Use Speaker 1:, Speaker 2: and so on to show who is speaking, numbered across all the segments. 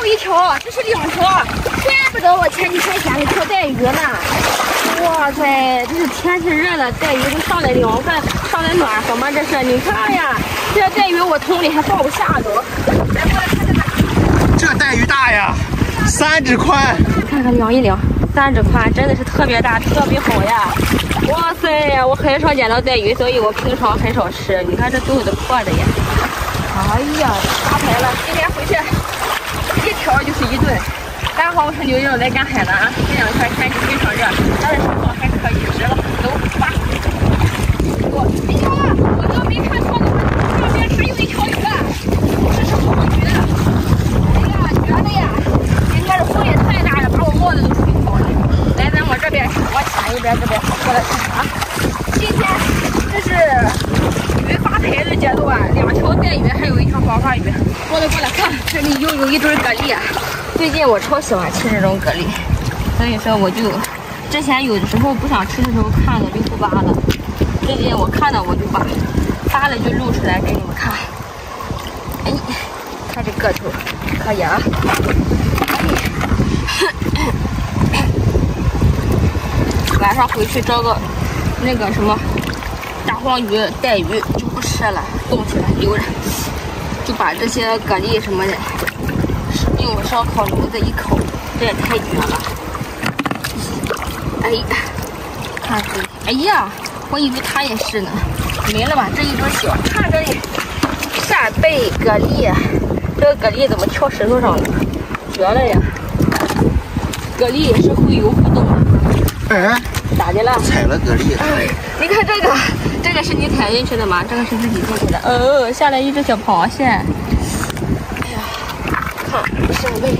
Speaker 1: 一条，这是2条，怪不得我前几天捡了条带鱼呢。哇塞，这是天气热了，带鱼都上来凉快，上来暖和吗？这是，你看呀，这带鱼我桶里还放不下都。来，过来看这个。
Speaker 2: 这带鱼大呀，3指宽。
Speaker 1: 看看量一量，3指宽，真的是特别大，特别好呀。哇塞呀，我很少捡到带鱼，所以我平常很少吃。你看这都有的破的呀。哎呀，发财了！今天回去1条就是1顿。刚好我是牛肉来赶海了啊！这2天天气非常热，它的情况还可以，值了，走吧。哎呀，我都没看错，上边还有1条鱼，这是黄鱼。哎呀，绝了呀！今天这风也太大了，把我帽子都吹跑了。来，咱往这边，往前一边这边过来看啊。今天这是鱼发财日节奏啊，2条带鱼，还有1条黄花鱼。过来看，这里又有一堆蛤蜊啊！最近我超喜欢吃这种蛤蜊，所以说我就之前有的时候不想吃的时候看了就不扒了，最近我看到我就扒了就露出来给你们看。哎，看这个头可以啊！晚上回去找个那个什么大黄鱼、带鱼就不吃了，冻起来留着，就把这些蛤蜊什么的用烧烤炉子一烤，这也太绝了！哎呀，看这里，哎呀，我以为它也是呢，没了吧？这一堆小，看这里，扇贝蛤蜊，这个蛤蜊怎么跳石头上了？绝了呀！蛤蜊也是会游会动的。
Speaker 2: 哎，
Speaker 1: 咋的了？
Speaker 2: 踩了蛤蜊。
Speaker 1: 你看这个是你踩进去的吗？这个是自己进去的。哦，下来一只小螃蟹。哎呀，看扇贝。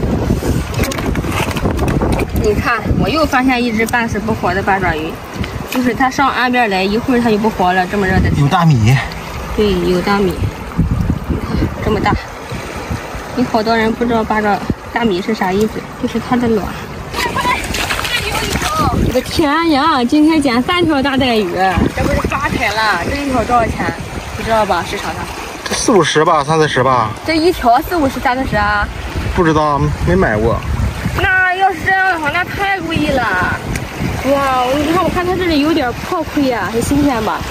Speaker 1: 你看，我又发现一只半死不活的八爪鱼，就是它上岸边来，一会儿它就不活了。这么热的天。
Speaker 2: 有大米。
Speaker 1: 对，有大米。你看这么大。有好多人不知道大米是啥意思，就是它的卵。我的天呀！今天捡3条大带鱼，这不是发财了？这一条多少钱？不知道吧？市场上
Speaker 2: 4、50吧，30、40吧。
Speaker 1: 这一条4、50、30啊？
Speaker 2: 不知道，没买过。
Speaker 1: 那要是这样的话，那太贵了。哇！我看它这里有点破亏啊，很新鲜吧？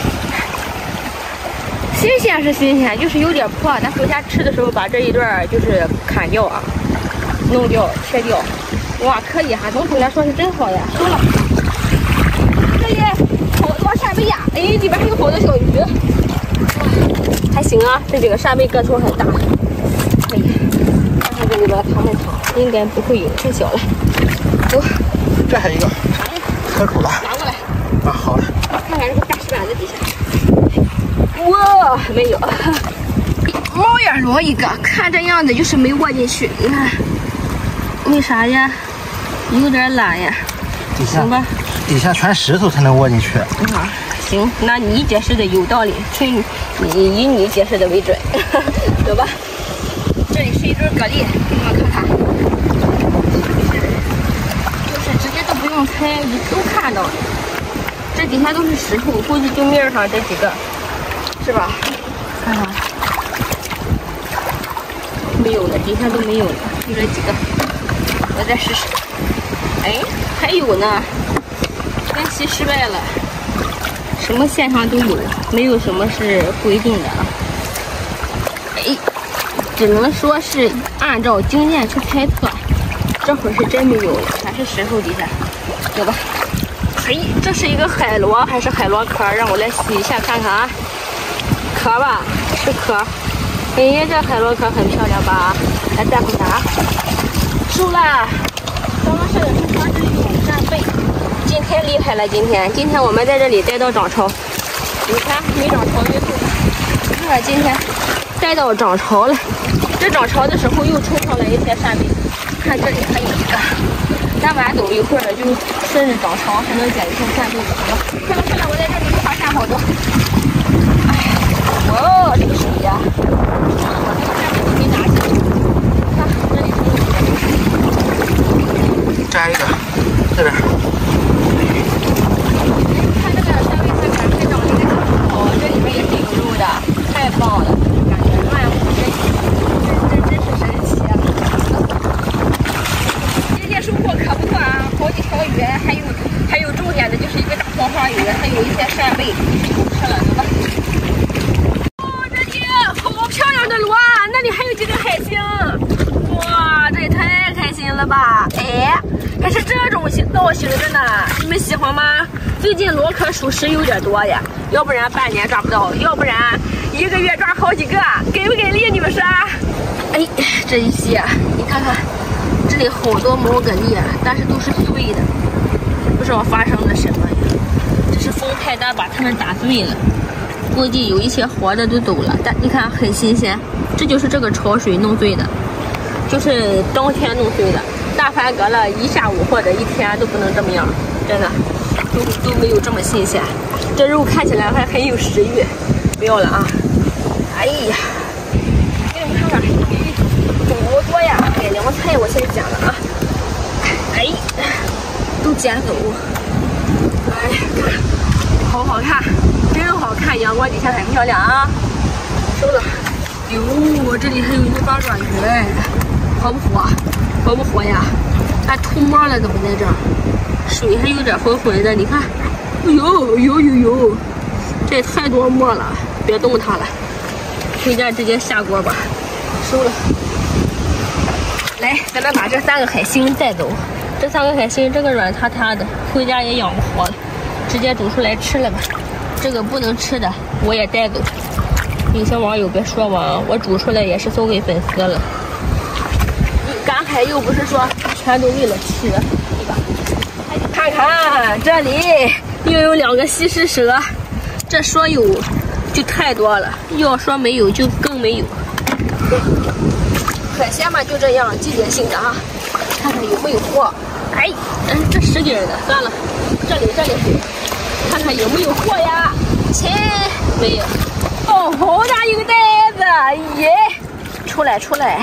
Speaker 1: 新鲜是新鲜，就是有点破。咱回家吃的时候把这一段就是砍掉啊，弄掉、切掉。哇，可以哈，农村来说是真好呀。收了，这里好多扇贝呀，哎，里边还有好多小鱼，还行啊。这几个扇贝个头很大，可以。看看这里边藏没藏，应该不会有，太小了。走，
Speaker 2: 这还有一个，
Speaker 1: 啥呀？
Speaker 2: 可口的，
Speaker 1: 拿过来。
Speaker 2: 啊，好了。
Speaker 1: 看看这个大石板子底下，哇，没有。猫眼螺一个，看这样子就是没握进去，你看。为啥呀？有点懒呀。行吧。
Speaker 2: 底下全石头才能握进去。
Speaker 1: 啊，行，那你解释的有道理，以你解释的为准。走吧。这里是一堆蛤蜊，给你们看看。就是直接都不用猜，你都看到了。这底下都是石头，估计就面上这几个，是吧？看看。没有了，底下都没有了，就这几个。我再试试，哎，还有呢，练习失败了。什么现场都有，没有什么是规定的啊。哎，只能说是按照经验去猜测。这会儿是真没有了，全是石头底下。走吧。嘿，这是一个海螺还是海螺壳？让我来洗一下看看啊。壳吧，是壳。哎，这海螺壳很漂亮吧？来带回家。收了，刚刚是说是有扇贝，今天厉害了，今天我们在这里待到涨潮，你看没涨潮就走，看今天待到涨潮了，这涨潮的时候又冲上来一些扇贝，看这里还有一个，咱晚走一会儿就顺着涨潮还能捡一些扇贝的，好吧？快了，我在这里发现好多，哎呀，哇，这个水呀，我这个扇贝都没拿起来，看这里。
Speaker 2: 摘一个，这边。
Speaker 1: 看这个扇贝它感觉长得真好，这里面也是有肉的，太棒了，感觉乱虎这真是神奇了。 了罗，那里还有几个海星，哇，这也太开心了吧！哎，还是这种造型的呢，你们喜欢吗？最近螺壳属实有点多呀，要不然半年抓不到，要不然1个月抓好几个，给不给力？你们说？哎，这一些你看看，这里好多毛蛤蜊，但是都是碎的，不知道发生了什么呀。这是风太大把它们打碎了，估计有一些活的都走了，但你看很新鲜。这就是这个潮水弄碎的，就是当天弄碎的。但凡隔了1下午或者1天都不能这么样，真的都没有这么新鲜。这肉看起来还很有食欲，不要了啊！哎呀，给你们看看，好多呀！海凉菜我先捡了啊！哎，都捡走。哎，看，好好看，真好看，阳光底下很漂亮啊！收了。哟，这里还有一个八爪鱼哎，活不活？活不活呀？还吐沫了，怎么在这儿？水还有点浑浑的，你看，哎呦，这也太多沫了，别动它了，回家直接下锅吧，收了。来，咱们把这3个海星带走。这3个海星，这个软塌塌的，回家也养不活了，直接煮出来吃了吧。这个不能吃的，我也带走。有些网友别说我，我煮出来也是送给粉丝了。赶海又不是说全都为了吃，对吧？看看这里又有2个西施蛇，这说有就太多了，要说没有就更没有。海鲜嘛就这样，季节性的啊，看看有没有货。哎，这10斤的，算了，这里，看看有没有货呀？切，没有。哦，好大一个袋子，耶！出来！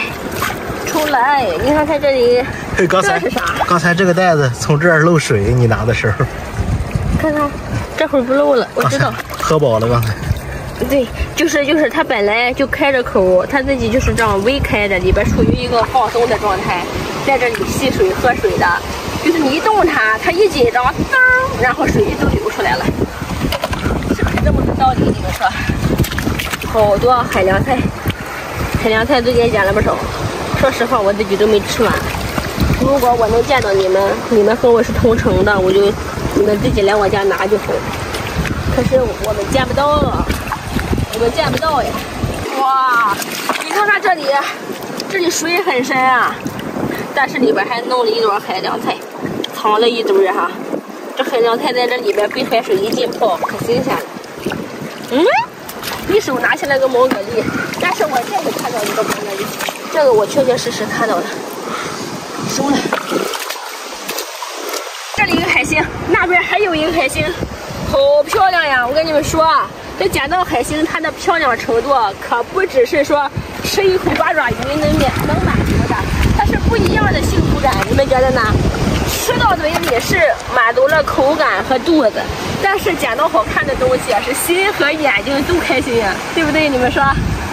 Speaker 1: 你看看这里，这是啥？
Speaker 2: 刚才这个袋子从这儿漏水，你拿的时候，
Speaker 1: 看看，这会儿不漏了，我知道。
Speaker 2: 喝饱了刚才。
Speaker 1: 对，就是它本来就开着口，它自己就是这样微开的，里边处于一个放松的状态，在这里吸水喝水的。就是你一动它，它一紧张，噔，然后水都流出来了，是不是这么个道理？你们说？好多海凉菜，最近捡了不少。说实话，我自己都没吃完。如果我能见到你们和我是同城的，你们自己来我家拿就好。可是我们见不到，呀！哇，你看看这里水很深啊，但是里边还弄了一朵海凉菜，藏了一堆哈。这海凉菜在这里边被海水一浸泡，可新鲜了。一手拿起来个毛蛤蜊，但是我这里看到一个毛蛤蜊，这个我确确实实看到了，收了。这里一个海星，那边还有一个海星，好漂亮呀！我跟你们说，这捡到海星它的漂亮程度可不只是说吃一口八爪鱼能满足的，它是不一样的幸福感，你们觉得呢？吃到嘴里是满足了口感和肚子，但是捡到好看的东西是心和眼睛都开心呀，对不对？你们说？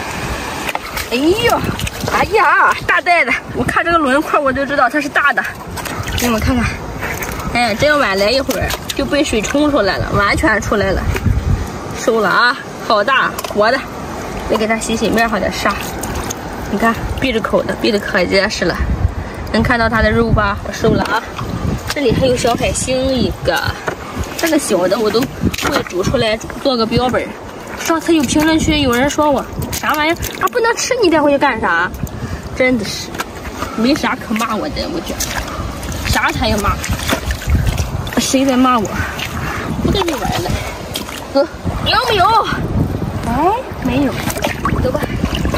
Speaker 1: 哎呀，大袋子！我看这个轮廓我就知道它是大的，给你们看看。哎，真晚来一会儿就被水冲出来了，完全出来了，收了啊！好大，活的，得给它洗面上点沙。你看，闭着口的，闭得可结实了。能看到它的肉吧？我收了啊。这里还有小海星一个，这个小的我都会煮出来做个标本。上次有评论区有人说我啥玩意儿啊不能吃，你带回去干啥？真的是没啥可骂我的，我觉得啥才要骂，谁在骂我？不跟你玩了，哥，有没有？哎，没有，走吧。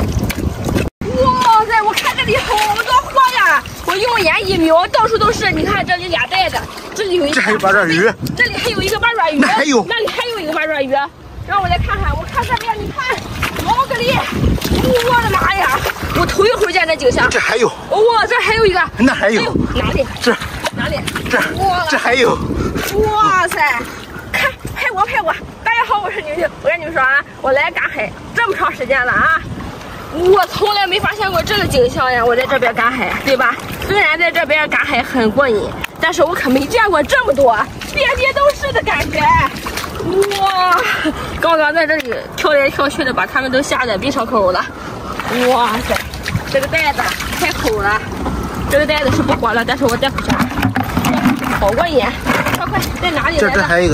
Speaker 1: 哇塞，我看这里好多货呀！我用眼一瞄，到处都是。你看这里2袋子，这里有一个，
Speaker 2: 这还有八爪鱼，
Speaker 1: 这里还有一个八爪鱼，
Speaker 2: 那里
Speaker 1: 还有一个八爪鱼。让我再看看，我看这边，你看毛蛤蜊，我的妈呀！我头一回见这景象。
Speaker 2: 这还有，
Speaker 1: 哇，这还有一个，
Speaker 2: 那还有，
Speaker 1: 哪里？
Speaker 2: 这
Speaker 1: 哪里？
Speaker 2: 这还有。
Speaker 1: 哇塞！看，拍我！大家好，我是宁宁。我跟你们说啊，我来赶海这么长时间了啊。我从来没发现过这个景象呀！我在这边赶海，对吧？虽然在这边赶海很过瘾，但是我可没见过这么多遍地都是的感觉。哇！刚刚在这里跳来跳去的，把他们都吓得闭上口了。 哇塞，这个袋子太厚了，这个袋子是不活了，但是我带回去了，好过瘾！快，在哪里来的？
Speaker 2: 这还有一个，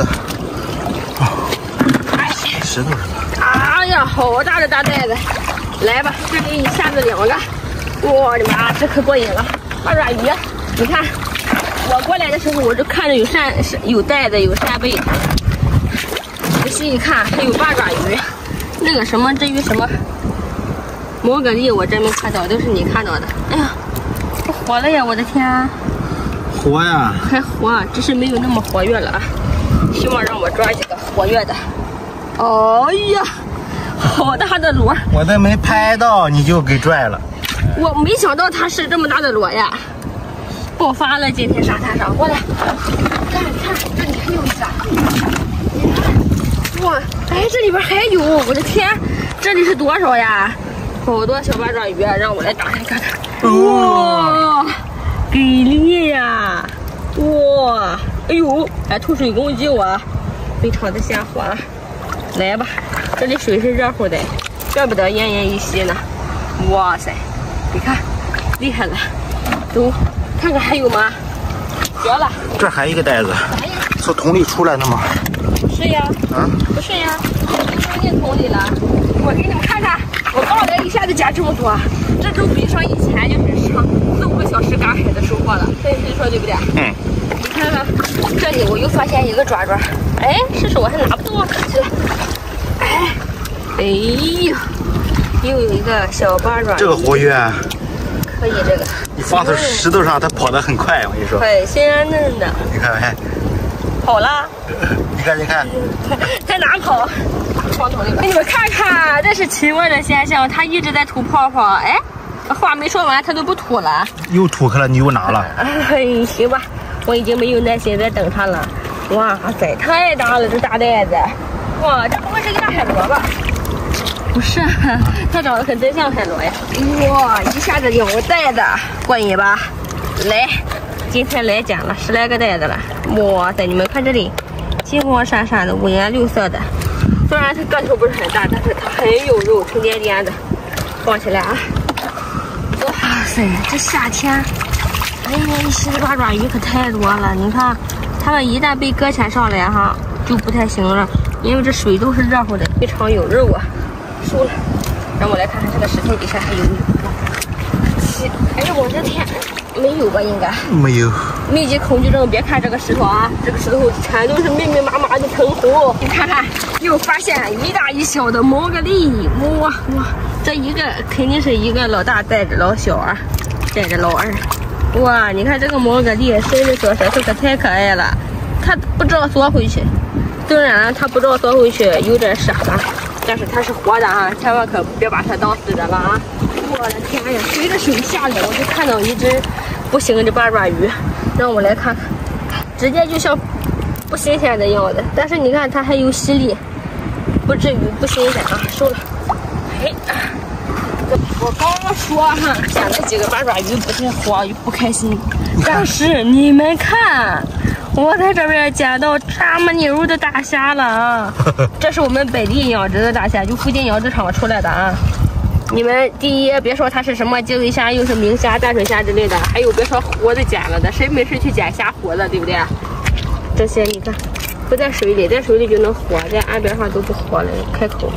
Speaker 1: 哎，
Speaker 2: 石头上的。
Speaker 1: 哎呀，好大的大袋子！来吧，这里一下子2个，我的妈，这可过瘾了！八爪鱼，你看，我过来的时候我就看着有袋子，有扇贝，仔细一看还有八爪鱼，那个什么至于什么摩格丽我真没看到，都是你看到的。哎呀，不活了呀！我的天！
Speaker 2: 活呀！
Speaker 1: 还活，只是没有那么活跃了啊！希望让我抓几个活跃的。哎呀，好大的螺！
Speaker 2: 我都没拍到，你就给拽了。
Speaker 1: 我没想到它是这么大的螺呀！爆发了，今天沙滩上，过来，看，这里还有一个。你看，哇，哎，这里边还有，我的天，这里是多少呀？好多小八爪鱼啊！让我来打开看看。哇！给力呀！哇，哎呦，还吐水公鸡我，非常的下滑。来吧，这里水是热乎的，怪不得奄奄一息呢。哇塞，你看，厉害了，走，看看还有吗？绝了！
Speaker 2: 这还一个袋子，从桶里出来的吗？
Speaker 1: 不是呀，不是呀，都放进桶里了。我给你们看看，我刚来一下子加这么多，这都比上以前就是上4-5个小时赶海的收获了。所以说对不对？
Speaker 2: 嗯。
Speaker 1: 你看看，这里我又发现一个爪爪，哎，试试我还拿不动啊，起来。哎呀，又有一个小八爪。
Speaker 2: 这个活跃。
Speaker 1: 可以，这个。
Speaker 2: 你放到石头上，它跑得很快，我跟你说。
Speaker 1: 很鲜嫩的。
Speaker 2: 你看没？
Speaker 1: 跑了。
Speaker 2: 你看。
Speaker 1: 在哪跑？放桶里边。你们看看，这是奇怪的现象，它一直在吐泡泡。哎，话没说完，它都不吐了。又
Speaker 2: 吐开了，你又拿了。
Speaker 1: 哎，行吧，我已经没有耐心再等它了。哇塞，太大了，这大袋子。哇，这不会是个大海螺吧？不是，它长得可真像海螺呀！哇，一下子2个袋子，过瘾吧？来，今天来捡了10来个袋子了。哇塞，你们看这里，金光闪闪的，五颜六色的。虽然它个头不是很大，但是它很有肉，沉甸甸的。放起来啊！哇塞，这夏天奄奄一息的八爪鱼可太多了。你看，它们一旦被搁浅上来哈，就不太行了，因为这水都是热乎的，非常有肉啊。输了，让我来看看这个石头底下还有没有。哎呀，我的天，没有吧？应该
Speaker 2: 没有。
Speaker 1: 密集恐惧症，别看这个石头啊，这个石头全都是密密麻麻的藤壶。你看看，又发现一大一小的摩格丽，哇，这一个肯定是一个老大带着老小啊，带着老二。哇，你看这个摩格丽伸着小舌头可太可爱了，它不知道缩回去。虽然它不知道缩回去，有点傻吧。但是它是活的啊，千万可别把它当死的了啊！我的天呀，随着水下来，我就看到一只不行的八爪鱼，让我来看看，直接就像不新鲜的样子。但是你看它还有吸力，不至于不新鲜啊！收了。哎，我刚刚说哈，捡了几个八爪鱼不太活，不开心。但是你们看。我在这边捡到这么牛的大虾了啊！这是我们本地养殖的大虾，就附近养殖场出来的啊。你们第一别说它是什么基围虾，又是明虾、淡水虾之类的，还有别说活的捡了的，谁没事去捡虾活的，对不对？这些你看，不在水里，在水里就能活，在岸边上都不活了。开口，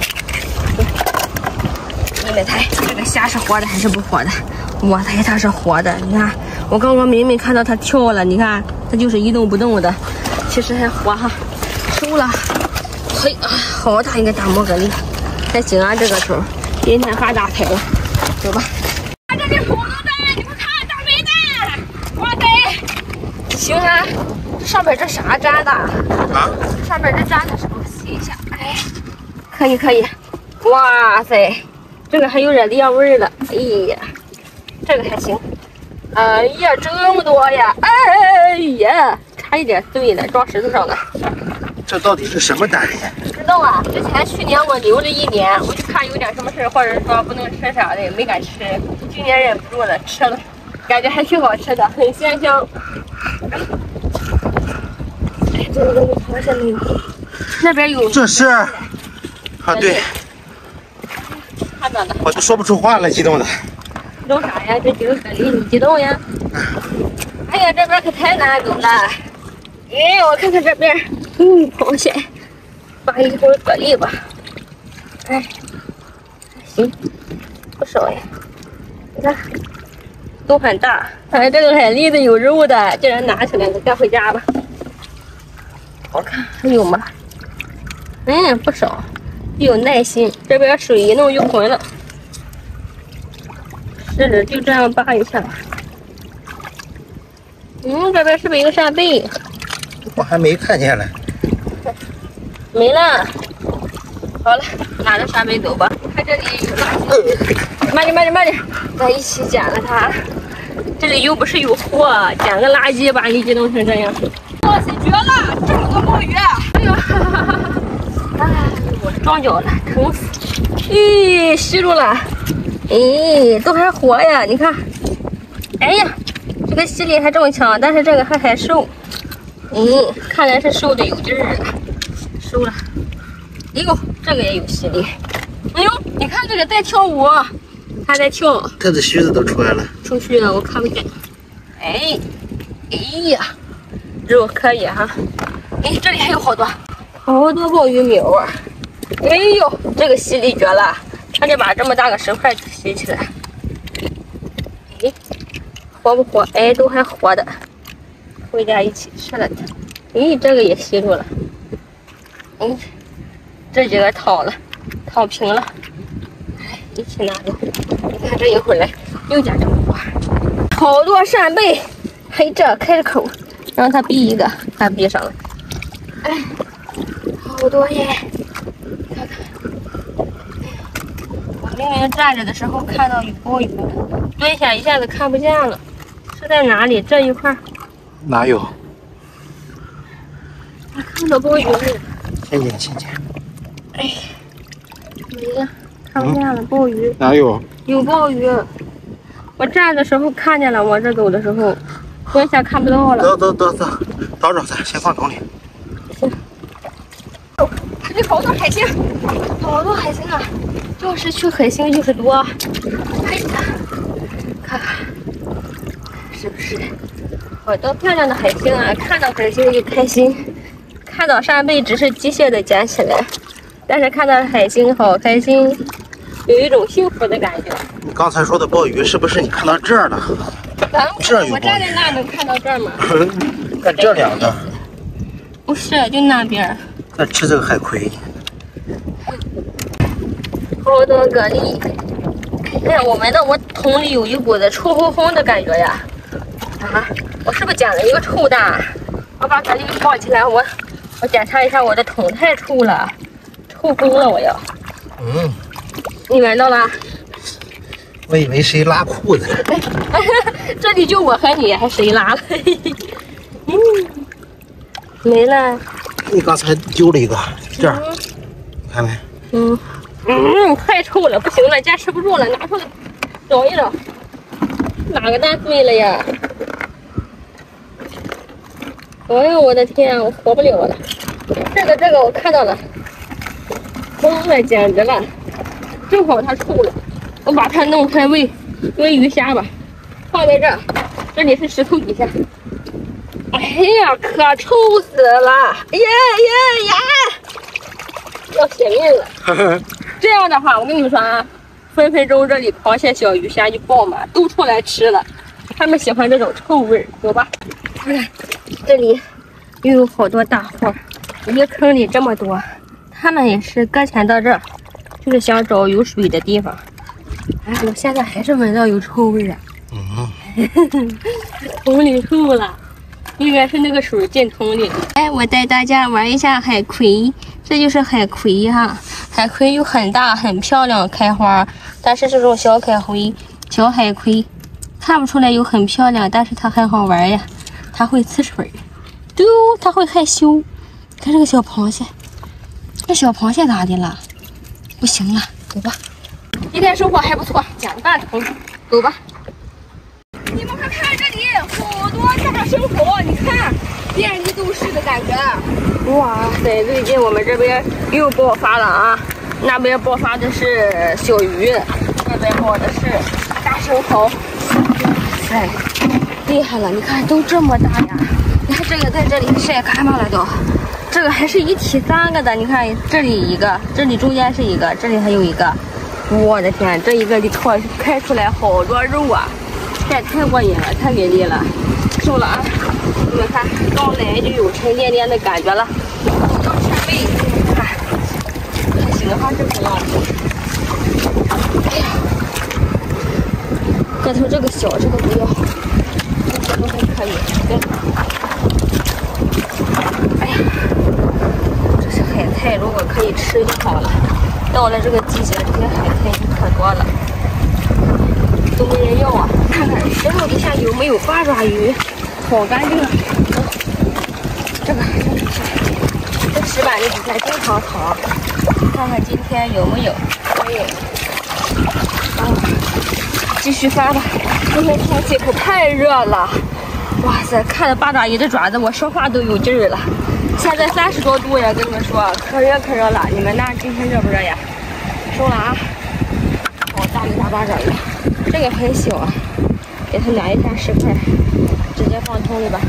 Speaker 1: 你们猜这个虾是活的还是不活的？我猜它是活的，你看，我刚刚明明看到它跳了，你看。它就是一动不动的，其实还活哈。收了，嘿，好大一个大摩格丽，还行啊，这个头今天发大财了。走吧。这里好多蛋，你们看大肥蛋，哇塞！行啊，上边这啥粘的？啊？上边这粘的什么？洗一下。哎，可以。哇塞，这个还有点烈味了。哎呀，这个还行。哎呀，这么多呀！哎呀，差一点碎了，撞石头上了。
Speaker 2: 这到底是什么蛋呀？
Speaker 1: 不知道啊，之前去年我留了1年，我就看有点什么事，或者说不能吃啥的，没敢吃。今年忍不住了，吃了，感觉还挺好吃的，很鲜香。哎，这个东西好像没有，那边有。
Speaker 2: 这是，啊对，
Speaker 1: 它着呢。
Speaker 2: 我都说不出话了，激动的。
Speaker 1: 激动啥呀？这几个蛤蜊，你激动呀？哎呀，这边可太难走了。哎，我看看这边，螃蟹，抓一会儿蛤蜊吧。哎，行，不少呀。你看，都很大。哎，这个海蛎子有肉的，竟然拿起来了，带回家吧。我看还有吗？不少，有耐心。这边水一弄就浑了。是的，就这样扒一下。这边是不是有扇贝？
Speaker 2: 我还没看见嘞。
Speaker 1: 没了。好了，拿着扇贝走吧。看这里有垃圾，慢点，咱一起捡了它。这里又不是有货，捡个垃圾把你激动成这样。哇塞，绝了！这么多鲍鱼！哎呦，我撞脚了，疼死！咦，吸住了！咦，都还活呀！你看，哎呀，这个吸力还这么强，但是这个还瘦。看来是瘦的有劲儿了，瘦了。哎呦，这个也有吸力。哎呦，你看这个在跳舞，它在跳。
Speaker 2: 它的须子都出来了。
Speaker 1: 出去了，我看不见。哎呀，肉可以哈。哎，这里还有好多鲍鱼苗啊！哎呦，这个吸力绝了！差点把这么大个石块吸起来。哎，活不活？哎，都还活的，回家一起吃了它。哎，这个也吸住了。这几个躺平了。哎，一起拿走。你看这一会儿来，又捡这么多，好多扇贝。嘿，这开着口，让它闭一个，它闭上了。哎，好多耶！看看，我明明站着的时候看到有鲍鱼，蹲下一下子看不见了，是在哪里？这一块？
Speaker 2: 哪有？
Speaker 1: 我看到鲍鱼了。
Speaker 2: 先捡。
Speaker 1: 哎，没了，看不见了，鲍鱼。
Speaker 2: 哪有？
Speaker 1: 有鲍鱼。我站的时候看见了，往这走的时候，蹲下看不到了。
Speaker 2: 走，找找咱，先放桶里。
Speaker 1: 行。这里好多海星，好多海星啊！要是去海星就是多。哎呀，看看，是不是？好多漂亮的海星啊！看到海星就开心，看到扇贝只是机械的捡起来，但是看到海星好开心，有一种幸福的感觉。
Speaker 2: 你刚才说的鲍鱼是不是你看到这儿了？这有
Speaker 1: 我站在那能看到这儿吗？
Speaker 2: 看这两个。
Speaker 1: 不是，就那边。
Speaker 2: 在吃这个海葵。
Speaker 1: 好多蛤蜊。哎呀，我闻到我桶里有一股子臭烘烘的感觉呀！我是不是捡了一个臭的？我把蛤蜊抱起来，我检查一下我的桶，太臭了，臭疯了我要。你闻到了？
Speaker 2: 我以为谁拉裤子了。
Speaker 1: 这里就我和你，还谁拉了？没了。
Speaker 2: 你刚才丢了一个，这儿，看没？
Speaker 1: 太臭了，不行了，坚持不住了，拿出来找一找，哪个蛋碎了呀？哎呀，我的天，我活不了了。这个我看到了，疯了，简直了！正好它臭了，我把它弄开喂鱼虾吧，放在这儿，这里是石头底下。哎呀，可臭死了！呀！要血命了！这样的话，我跟你们说啊，分分钟这里螃蟹、小鱼虾就爆满，都出来吃了。他们喜欢这种臭味儿，走吧。看，这里又有好多大货，一个坑里这么多，他们也是搁浅到这儿，就是想找有水的地方。哎，我现在还是闻到有臭味啊！桶里臭了。应该是那个水进桶里了。哎，我带大家玩一下海葵，这就是海葵哈。海葵有很大很漂亮开花，但是这种小海葵看不出来有很漂亮，但是它很好玩呀。它会呲水，它会害羞。看这个小螃蟹，这小螃蟹咋的了？不行了，走吧。今天收获还不错，捡了半桶，走吧。你们快看这里，好多大生蚝，你看，遍地都是的感觉。哇塞，最近我们这边又爆发了啊！ 那边爆发的是小鱼，那边爆的是大生蚝。哎，厉害了！你看都这么大呀！你看这个在这里晒干巴了都，这个还是一体3个的。你看这里一个，这里中间是一个，这里还有一个。我的天，这一个里开出来好多肉啊！这太过瘾了，太给力了！收了啊！你们看，刚来就有沉甸甸的感觉了。到扇贝，看，还行哈，这个样子。哎呀，个头这个小，这个不要，这个还可以。对。哎呀，这是海菜，如果可以吃就好了。到了这个季节，这些海菜就可多了，都没人要啊！看看石头底下有没有八爪鱼，好干净啊！这个这石板的底下经常藏，看看今天有没有。哎，继续翻吧。今天天气可太热了，哇塞！看着八爪鱼的爪子，我说话都有劲儿了。现在30多度呀，跟你们说，可热可热了。你们那今天热不热呀？收了啊！好大一大八爪鱼，这个很小啊，给它量一下10块，直接放桶里吧。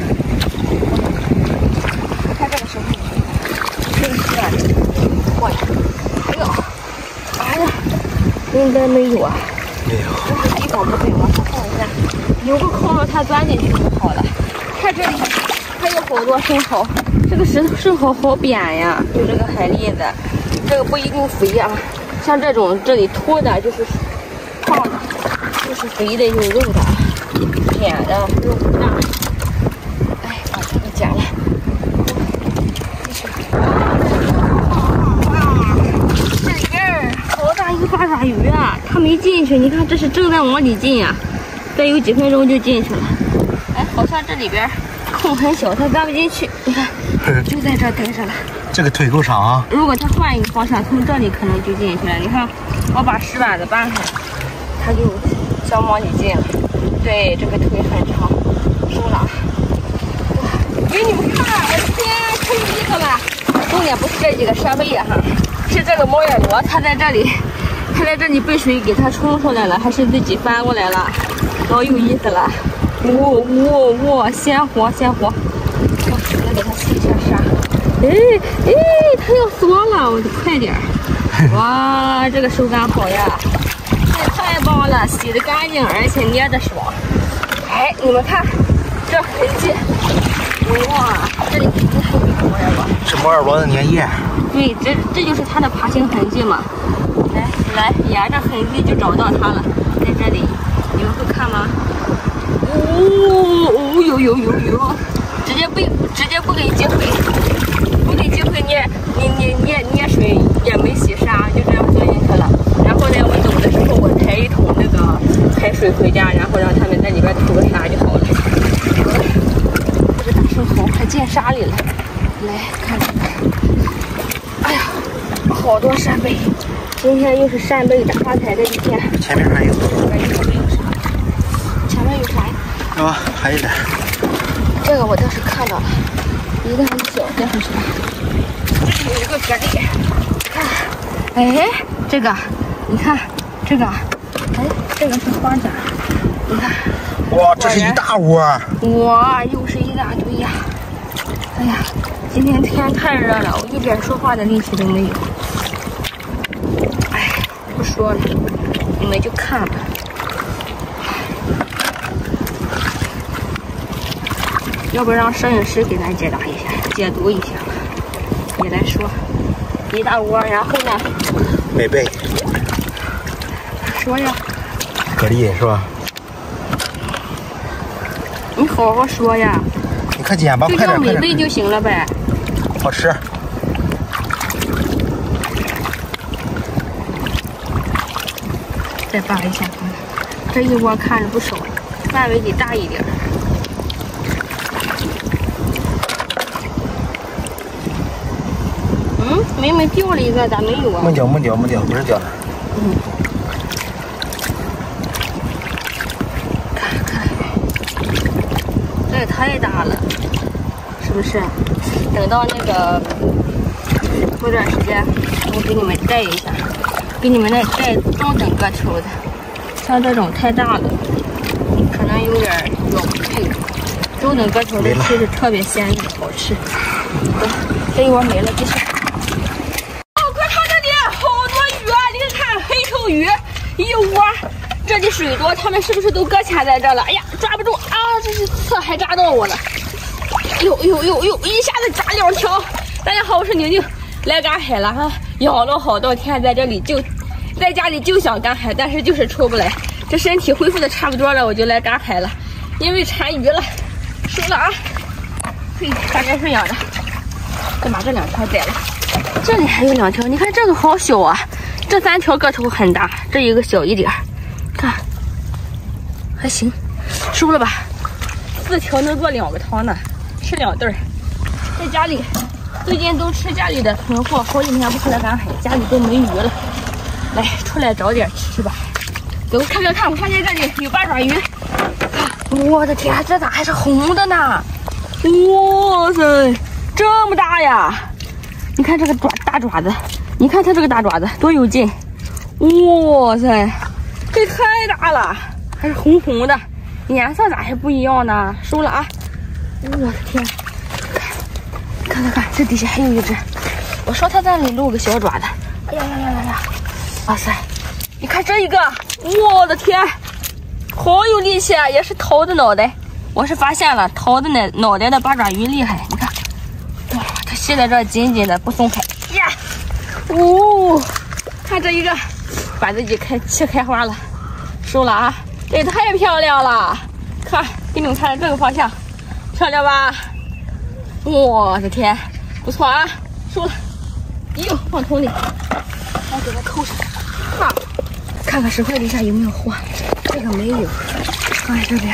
Speaker 1: 看这个时候，这个是啊，过来，哎呦，哎呀，应该没有啊，
Speaker 2: 没有，
Speaker 1: 这是地方不对，往上放一下，有个空了它钻进去就好了。看这里还有好多生蚝。这个生蚝好扁呀，就这个海蛎子，这个不一定肥啊。像这种这里凸的，就是胖的，就是肥的有肉的，扁的肉不大。哎，把这个剪了。这里边好大一个八爪鱼啊，它没进去，你看这是正在往里进呀，再有几分钟就进去了。哎，好像这里边空很小，它钻不进去，你看。就在这待着了。
Speaker 2: 这个腿够长啊！
Speaker 1: 如果它换一个方向，从这里可能就进去了。你看，我把石板子搬开，它就想往里进了。对，这个腿很长，收了。哇，给你们看，我的天，可有意思了！重点不是这几个扇贝呀哈，是这个猫眼螺，它在这里被水给它冲出来了，还是自己翻过来了，老有意思了。哇，鲜活！来给它洗一下沙。哎，它要缩了，我得快点。哇，这个手感好呀，这太棒了，洗得干净，而且捏得爽。哎，你们看这痕迹，哇，这里肯定还有一个摩尔螺。
Speaker 2: 是摩尔螺的粘液。
Speaker 1: 对，这就是它的爬行痕迹嘛。来，沿着痕迹就找到它了，在这里，你们会看吗？有。直接不给机会，捏水也没洗沙，就这样钻进去了。然后呢，我走的时候我抬一桶那个海水回家，然后让他们在里边吐个沙就好了。这个大生蚝还进沙里了，来看看。哎呀，好多扇贝！今天又是扇贝大发财的一天。
Speaker 2: 前面还有。
Speaker 1: 前面有啥？
Speaker 2: 啊，还有点。
Speaker 1: 这个我倒是看到了，一个很小，这是啥？这里有一个蛤蜊，看，哎，这个，你看，这个，哎，这个是花甲，你看，
Speaker 2: 哇，这是一大窝。
Speaker 1: 哇，又是一大堆呀！哎呀，今天天太热了，我一点说话的力气都没有。哎，不说了，你们就看吧。要不让摄影师给咱解答一下、解读一下吧？你来说，一大窝，然后呢？
Speaker 2: 美贝。
Speaker 1: 说呀。
Speaker 2: 蛤蜊是吧？
Speaker 1: 你好好说呀。
Speaker 2: 你快捡吧，快点！
Speaker 1: 就叫美贝就行了呗。
Speaker 2: 好吃。
Speaker 1: 再扒一下，这一窝看着不少，范围得大一点。妹妹掉了一个，咋没有啊？
Speaker 2: 没掉，不是掉的。
Speaker 1: 看，这也太大了，是不是？等到那个过段时间，我给你们带一下。 给你们带中等个头的，像这种太大了，可能有点咬不配。中等个头的其实特别鲜嫩，好吃。这一窝没了，继续。哦，快看这里，好多鱼啊！你看黑头鱼一窝，这里水多，它们是不是都搁浅在这了？哎呀，抓不住啊！这是刺还扎到我了。呦，一下子扎2条。大家好，我是宁宁，来赶海了哈！养了好多天，在家里就想赶海，但是就是出不来。这身体恢复的差不多了，我就来赶海了，因为馋鱼了。收了啊！嘿，大概是养的，再把这2条宰了。这里还有2条，你看这个好小啊，这3条个头很大，这一个小一点，看还行，收了吧。4条能做2个汤呢，吃2顿。在家里最近都吃家里的囤货，好几天不出来赶海，家里都没鱼了。来，出来找点吃吧。走，看，我发现这里有8爪鱼。我的天，这咋还是红的呢？哇塞，这么大呀！你看这个大爪子，你看它这个大爪子多有劲！哇塞，这太大了，还是红红的，颜色咋还不一样呢？收了啊！我的天，看，这底下还有一只，我说它在那里露个小爪子。哎呀！哇塞，你看这一个，我的天！好有力气啊，也是桃的脑袋。我是发现了桃的脑袋的8爪鱼厉害，你看，哇，它吸在这紧紧的不松开。呀，看这一个，把自己气开花了，收了啊！这也太漂亮了，看，给你们看这个方向，漂亮吧？我的天，不错啊，收了。哟，放桶里，来给它扣上。看看石块底下有没有货。这个没有，看这边，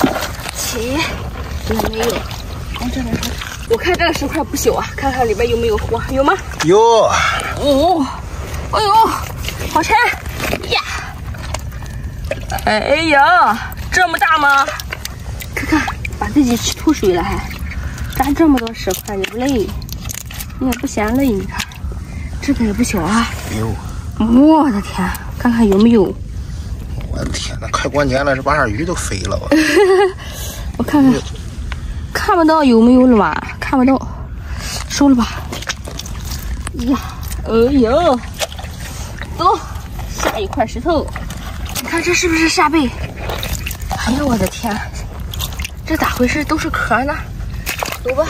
Speaker 1: 也没有。往这边看，我看这个石块不小啊，看看里面有没有货，有吗？
Speaker 2: 有。
Speaker 1: 哦，哎呦，好沉呀！哎呀，这么大吗？看，把自己吐水了还，扎这么多石块也不累，你也不嫌累。你看，这个也不小啊。
Speaker 2: 有。
Speaker 1: 我的天，看看有没有。
Speaker 2: 我的天呐，快关键了，这把这鱼都飞了吧？
Speaker 1: 我看看，看不到有没有卵，看不到，收了吧。呀，哎呦，走，下一块石头。你看这是不是扇贝？哎呀，我的天，这咋回事？都是壳呢。走吧，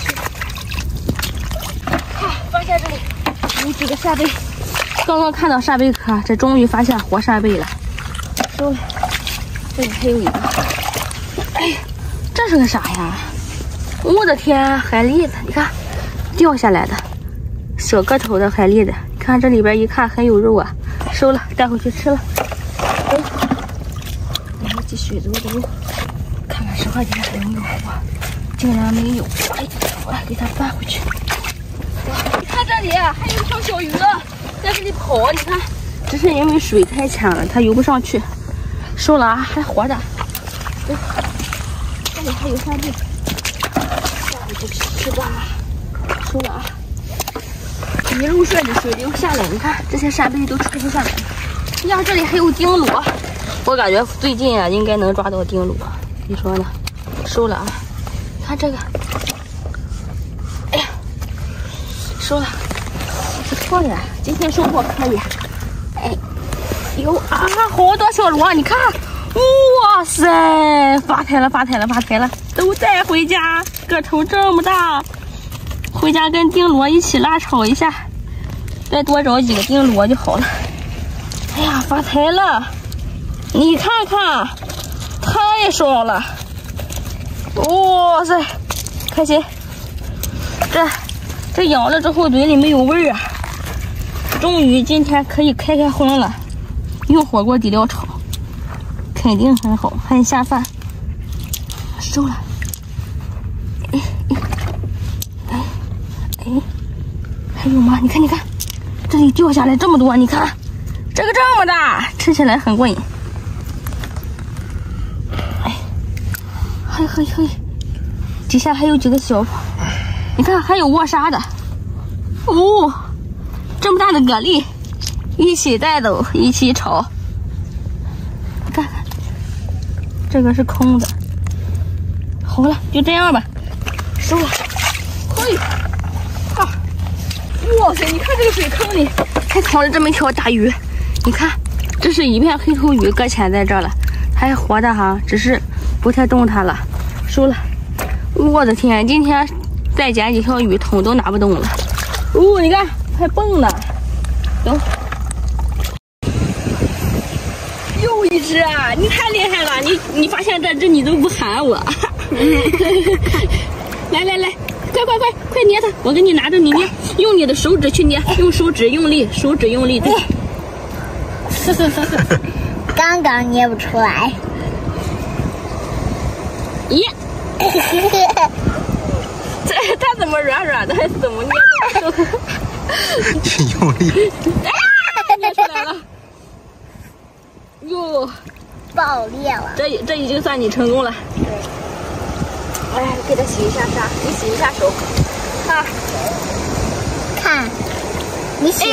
Speaker 1: 看，发现这里有几个扇贝。刚刚看到扇贝壳，这终于发现活扇贝了。收了，这里还有一个。哎，这是个啥呀？我的天，海蛎子，你看掉下来的小个头的海蛎子，看这里边一看很有肉啊。收了，带回去吃了。走，我们继续走，看看石块底下还有没有货，竟然没有。哎，我给它搬回去。你看这里还有一条小鱼在这里跑，你看，只是因为水太浅了，它游不上去。收了啊，还活着。走，这里还有扇贝，下回就吃吧。收了啊，一路顺着水流下来，你看这些扇贝都吃不下来。呀，这里还有丁螺，我感觉最近啊应该能抓到丁螺，你说呢？收了啊，看这个，哎呀，收了，不错呀，今天收获可以。哎。有啊，好多小螺，你看，哇塞，发财了，都带回家，个头这么大，回家跟丁螺一起辣炒一下，再多找几个丁螺就好了。哎呀，发财了，你看看，太爽了，哇塞，开心，这养了之后嘴里没有味儿啊，终于今天可以开荤了。用火锅底料炒，肯定很好，很下饭。收了，还有吗？你看，这里掉下来这么多，你看，这个这么大，吃起来很过瘾。哎，嘿，底下还有几个小，你看还有卧沙的，哦，这么大的蛤蜊。 一起带走，一起炒。看看，这个是空的。好了，就这样吧，收了。嘿，啊，哇塞！你看这个水坑里还藏着这么一条大鱼，你看，这是一片黑头鱼搁浅在这儿了，还活的哈，只是不太动弹了。收了。我的天，今天再捡几条鱼，桶都拿不动了。哦，你看还蹦呢，走。又一只啊！你太厉害了，你发现这只你都不喊我。来，快捏它！我给你拿着，你捏，用你的手指去捏，用手指用力，对。
Speaker 3: 刚刚捏不出来。
Speaker 1: 咦，它怎么软软的？还是怎么捏的？
Speaker 2: 去用力。
Speaker 1: 捏出来了。哟，
Speaker 3: 爆裂了！
Speaker 1: 这已经算你成功了。
Speaker 3: 对。
Speaker 1: 哎，给它洗一下沙，你洗一下手。啊，
Speaker 3: 看，你洗。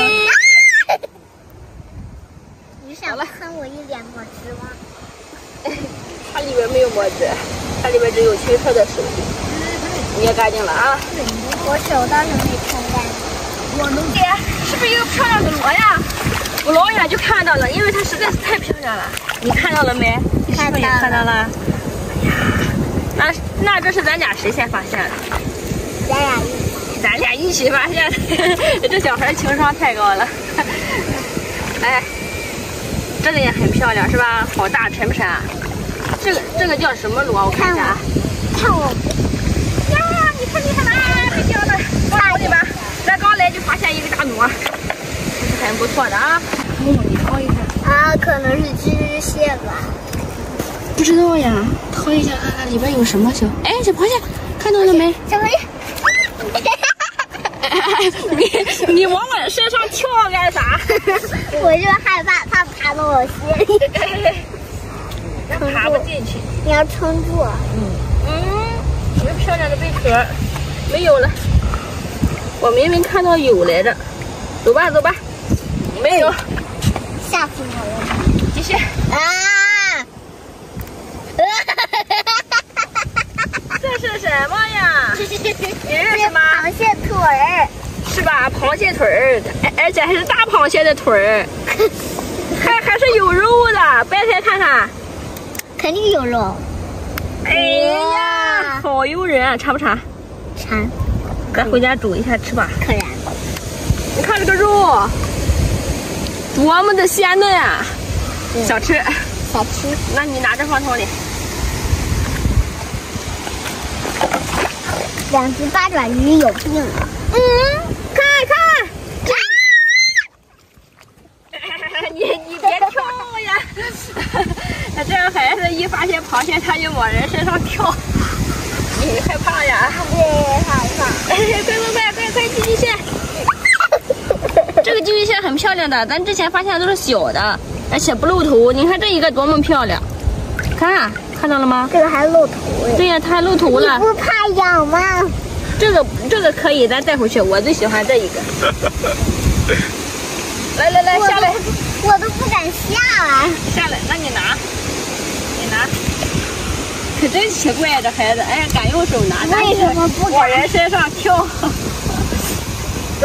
Speaker 3: 你想喷我一脸墨汁吗？
Speaker 1: 它里边没有墨汁，它里边只有清澈的水。捏干净了啊！
Speaker 3: 我手倒是没冲干净。
Speaker 1: 我能给，是不是有漂亮的螺呀？我老远就看到了，因为它实在是太漂亮了。你看到了没？你是不是也看到了？哎呀，那这是咱俩谁先发现的？咱俩一起发现的。这小孩情商太高了。哎，这个也很漂亮是吧？好大，沉不沉啊？这个叫什么螺？我看一下啊。
Speaker 3: 看我
Speaker 1: 呀！你看它被掉了，往手里边。咱刚来就发现一个大螺，很不错的啊。你掏一下。
Speaker 3: 啊，可能是巨蟹吧。
Speaker 1: 不知道呀，掏一下看看里边有什么小。哎，小螃蟹，看到了没？
Speaker 3: 小螃蟹。
Speaker 1: 你往我身上跳干啥？
Speaker 3: 我就害怕它爬到我心里。
Speaker 1: 它爬不进去。
Speaker 3: 你要撑住。
Speaker 1: 一个漂亮的贝壳没有了。我明明看到有来着。走吧，没有。
Speaker 3: 吓死我了！
Speaker 1: 继续。
Speaker 3: 啊！
Speaker 1: 这是什么呀？你认识吗？
Speaker 3: 螃蟹腿儿。
Speaker 1: 是吧？螃蟹腿儿，而且还是大螃蟹的腿儿，还是有肉的，掰开看看。
Speaker 3: 肯定有肉。
Speaker 1: 哎呀，好诱人啊！馋不馋？
Speaker 3: 馋。
Speaker 1: 咱回家煮一下吃吧。
Speaker 3: 可然。
Speaker 1: 你看这个肉，多么的鲜嫩啊！小吃。那你拿着放桶里。
Speaker 3: 两只八爪鱼有病了。
Speaker 1: 看。你别跳呀！这样孩子一发现螃蟹，他就往人身上跳。你害怕呀？
Speaker 3: 对，害怕。
Speaker 1: 快，寄居蟹！这个寄居蟹很漂亮的，咱之前发现的都是小的，而且不露头。你看这一个多么漂亮！看到了吗？
Speaker 3: 这个还露头哎。
Speaker 1: 对呀，它还露头了。
Speaker 3: 你不怕痒吗？
Speaker 1: 这个可以，咱带回去。我最喜欢这一个。来，下来！
Speaker 3: 我都不敢下来。
Speaker 1: 下来，那你拿。可真奇怪，这孩子，哎呀，敢用手拿，
Speaker 3: 为什么不
Speaker 1: 往人身上跳？走。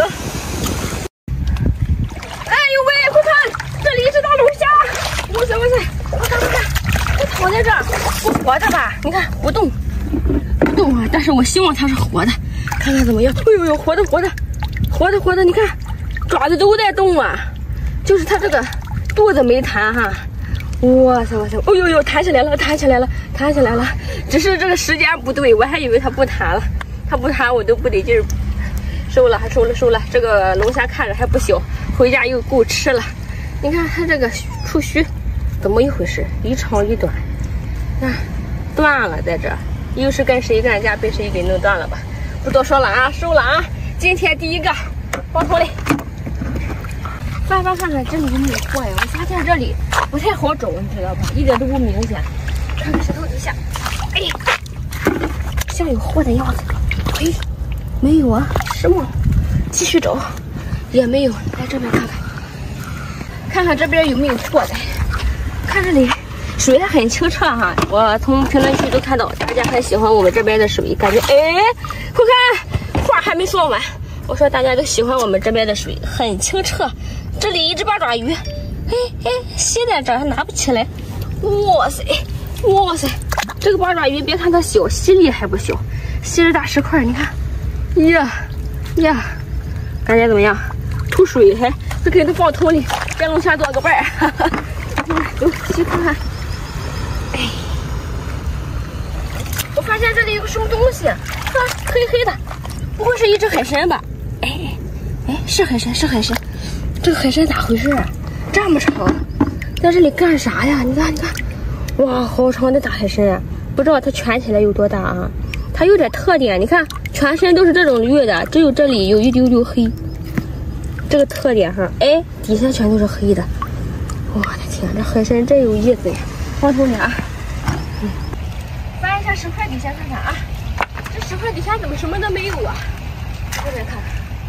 Speaker 1: 哎呦喂，快看，这里一只大龙虾！哇塞！我看，它躺在这儿，不活着吧？你看不动啊！但是我希望它是活的，看看怎么样？哎呦，活的！你看，爪子都在动啊，就是它这个肚子没弹哈。哇塞！哦呦，弹起来了！只是这个时间不对，我还以为它不弹了，它不弹我都不得劲儿。收了。这个龙虾看着还不小，回家又够吃了。你看它这个触须怎么一回事？一长一短，断了在这儿，又是跟谁干架被谁给弄断了吧？不多说了啊，收了啊！今天第一个放桶里。翻看看这里有没有货呀？我发现这里不太好找，你知道吧？一点都不明显。看看石头底下，哎，像有货的样子。哎，没有啊，是吗？继续找，也没有。来这边看看。 看看这边有没有破的。看这里水还很清澈哈，我从评论区都看到大家很喜欢我们这边的水，感觉快看，话还没说完，我说大家都喜欢我们这边的水，很清澈。这里一只八爪鱼，吸在这还拿不起来，哇塞，这个八爪鱼别看它小，吸力还不小，吸着大石块，你看，呀，感觉怎么样？吐水还就给它放桶里，别龙虾做个伴儿，走，继续看看。我发现这里有个什么东西，黑黑的，不会是一只海参吧？是海参，这个海参咋回事啊？这么长，在这里干啥呀？你看，哇，好长的大海参啊！不知道它蜷起来有多大啊？它有点特点，你看全身都是这种绿的，只有这里有一丢丢黑。这个特点哈，底下全都是黑的。我的天，这海参真有意思呀！放头俩，翻一下石块底下看看啊，这石块底下怎么什么都没有啊？这边看。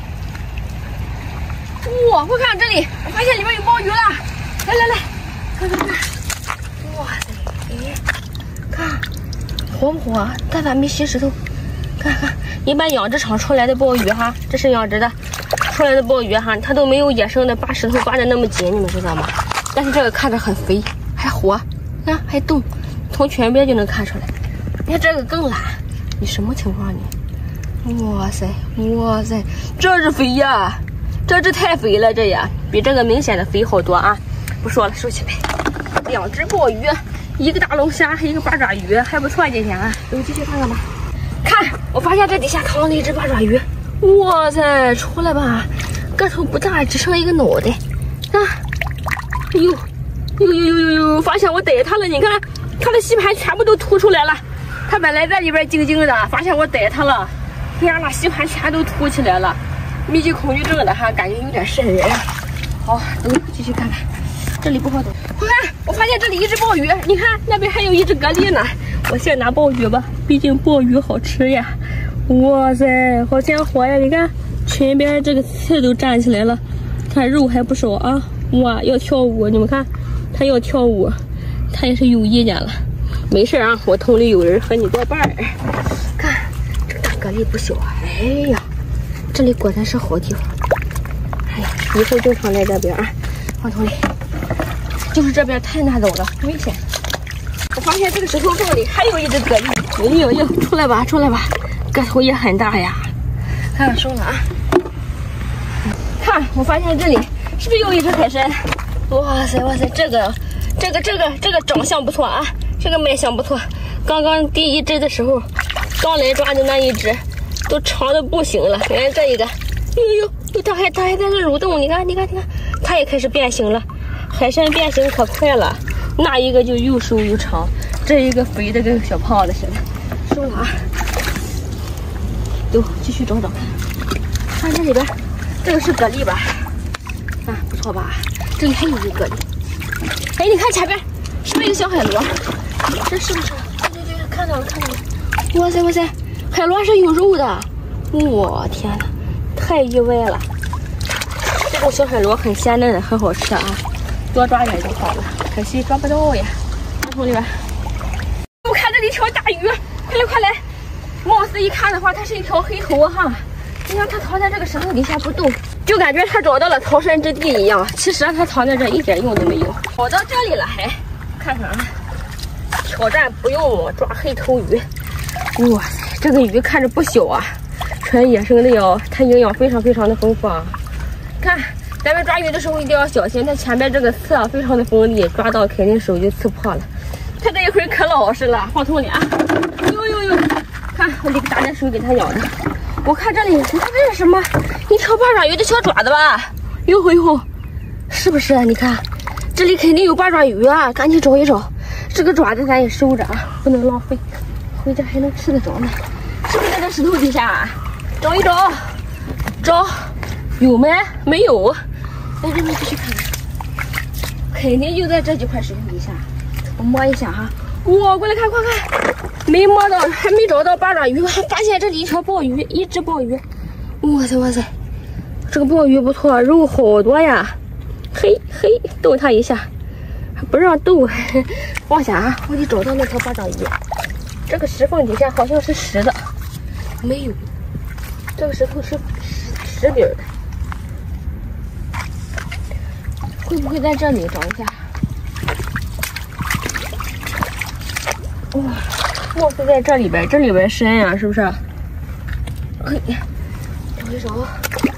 Speaker 1: 哇，快看这里，我发现里面有鲍鱼了！来，看，哇塞，看活不活？它咋没吸石头？看，一般养殖场出来的鲍鱼哈，这是养殖的出来的鲍鱼哈，它都没有野生的把石头扒得那么紧，你们知道吗？但是这个看着很肥，还活，看还动，从全边就能看出来。你看这个更懒，你什么情况你？哇塞，这是肥呀！这只太肥了，这呀比这个明显的肥好多啊！不说了，收起来。2只鲍鱼，一个大龙虾，一个八爪鱼，还不错今天啊！我们继续看看吧。看，我发现这底下藏了一只八爪鱼。哇塞，出来吧！个头不大，只剩一个脑袋。啊！呦！发现我逮它了！你看，它的吸盘全部都凸出来了。它本来在里边静静的，发现我逮它了，哎呀，那吸盘全都凸起来了。密集恐惧症的哈，感觉有点瘆人。好，走，继续看看，这里不好走。快看，我发现这里一只鲍鱼，你看那边还有一只蛤蜊呢。我先拿鲍鱼吧，毕竟鲍鱼好吃呀。哇塞，好鲜活呀！你看裙边这个刺都站起来了，看肉还不少啊。哇，要跳舞，你们看，它要跳舞，它也是有意见了。没事啊，我桶里有人和你作伴儿。看这个大蛤蜊不小，哎呀。这里果然是好地方，以后经常来这边啊，放桶里。就是这边太难走了，危险。我发现这个石头缝里还有一只蛤蜊，有，出来吧，个头也很大呀。看看收了啊。看，我发现这里是不是又一只海参？哇塞，这个长相不错啊，这个卖相不错。刚刚第一只的时候，刚来抓的那一只。都长的不行了，你看这一个，它还在这蠕动，你看，它也开始变形了。海参变形可快了，那一个就又瘦又长，这一个肥的跟小胖子似的。收了啊，走，继续找看。看这里边，这个是蛤蜊吧？啊，不错吧？这里还有一个蛤蜊。你看前边是不是一个小海螺？这是不是？对，看到了。哇塞！海螺是有肉的，我天哪，太意外了！这种小海螺很鲜嫩，很好吃啊，多抓点就好了。可惜抓不到呀，桶里边。我看这里一条大鱼，快来！貌似一看的话，它是一条黑头哈。你看它藏在这个石头底下不动，就感觉它找到了藏身之地一样。其实它藏在这一点用都没有。跑到这里了还，看看啊，挑战不用我抓黑头鱼。哇塞！这个鱼看着不小啊，纯野生的哟，它营养非常的丰富啊。看，咱们抓鱼的时候一定要小心，它前面这个刺啊非常的锋利，抓到肯定手就刺破了。它这一会儿可老实了，放桶里啊。呦，看我这个大点水给它咬的。我看这里，你看这是什么？一条八爪鱼的小爪子吧？哟，是不是啊？你看，这里肯定有八爪鱼啊，赶紧找一找。这个爪子咱也收着啊，不能浪费。回家还能吃得着呢，是不是在这石头底下啊？找一找，有没？没有。来，咱们继续看看，肯定就在这几块石头底下。我摸一下哈，哇，过来看，快看，没摸到，还没找到八爪鱼，还发现这里一条鲍鱼，一只鲍鱼。哇塞，这个鲍鱼不错，肉好多呀， 嘿嘿，逗它一下，还不让逗。往下啊，我得找到那条八爪鱼。这个石缝底下好像是实的，没有。这个石头是实底的，会不会在这里找一下？哇，莫非在这里边？这里边深呀、是不是？嘿，找一找。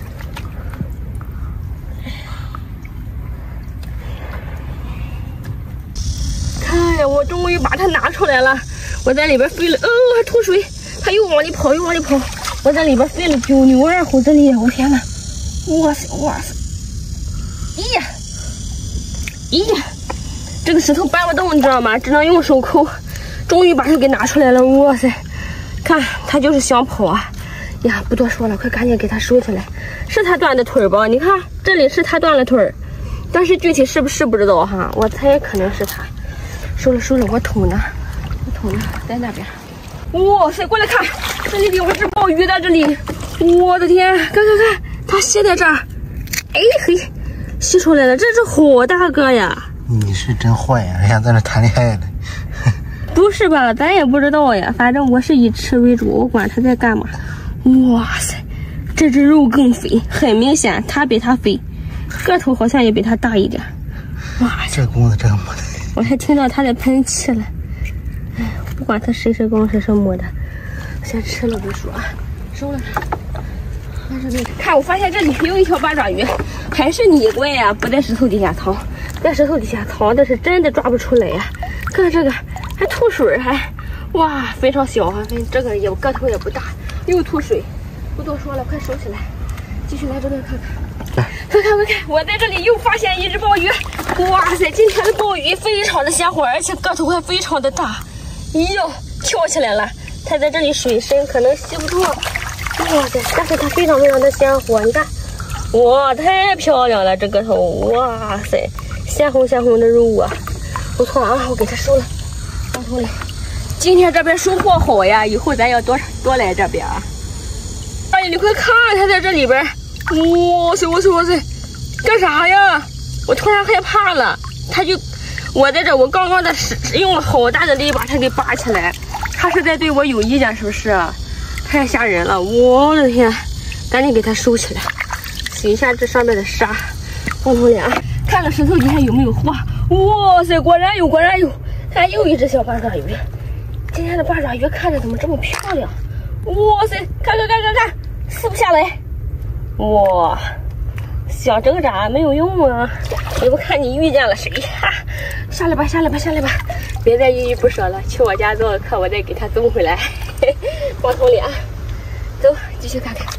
Speaker 1: 看呀，我终于把它拿出来了。我在里边飞了，还吐水，它又往里跑，又往里跑。我在里边飞了9牛2虎之力，我天哪！哇塞哇塞！咦呀，咦呀，这个石头搬不动，你知道吗？只能用手抠。终于把它给拿出来了，哇塞！看，它就是想跑啊！呀，不多说了，快赶紧给它收起来。是它断的腿吧？你看这里是它断了腿，但是具体是不是不知道哈？我猜可能是它。收了收了，我捅呢，在那边。哇塞，过来看，这里有只鲍鱼在这里。我的天，看，它吸在这儿。哎嘿，吸出来了，这是好大个呀！
Speaker 2: 你是真坏呀，人家在那谈恋爱呢。
Speaker 1: 不是吧？咱也不知道呀，反正我是以吃为主，我管它在干嘛。哇塞，这只肉更肥，很明显它比它肥，个头好像也比它大一点。哇，
Speaker 2: 这公的真么的！
Speaker 1: 我还听到它在喷气了。哎，不管它谁是公谁是母的，先吃了再说啊。收了它。看，我发现这里有一条八爪鱼，还是你乖呀，不在石头底下藏，在石头底下藏的是真的抓不出来呀。看这个还吐水，还哇非常小啊，这个也个头也不大，又吐水。不多说了，快收起来，继续来这边看看。快看，我在这里又发现一只鲍鱼。哇塞，今天的鲍鱼非常的鲜活，而且个头还非常的大。咦呦，跳起来了！它在这里水深，可能吸不住。哇塞，但是它非常的鲜活，你看，哇，太漂亮了，这个头，哇塞，鲜红的肉啊，不错啊，我给它收了，放头里。今天这边收获好呀，以后咱要多来这边啊。哎，你快看，它在这里边，哇塞，干啥呀？我突然害怕了，我在这，我刚刚的用了好大的力把它给拔起来，它是在对我有意见，是不是？太吓人了，我的天！赶紧给它收起来，洗一下这上面的沙。放头里啊，看看石头底下有没有花。哇塞，果然有！看，又一只小八爪鱼。今天的八爪鱼看着怎么这么漂亮？哇塞，看，撕不下来。哇，想挣扎没有用啊！也不看你遇见了谁哈。下来吧，别再依依不舍了。去我家做个客，我再给它送回来。放桶里啊，走，继续看看。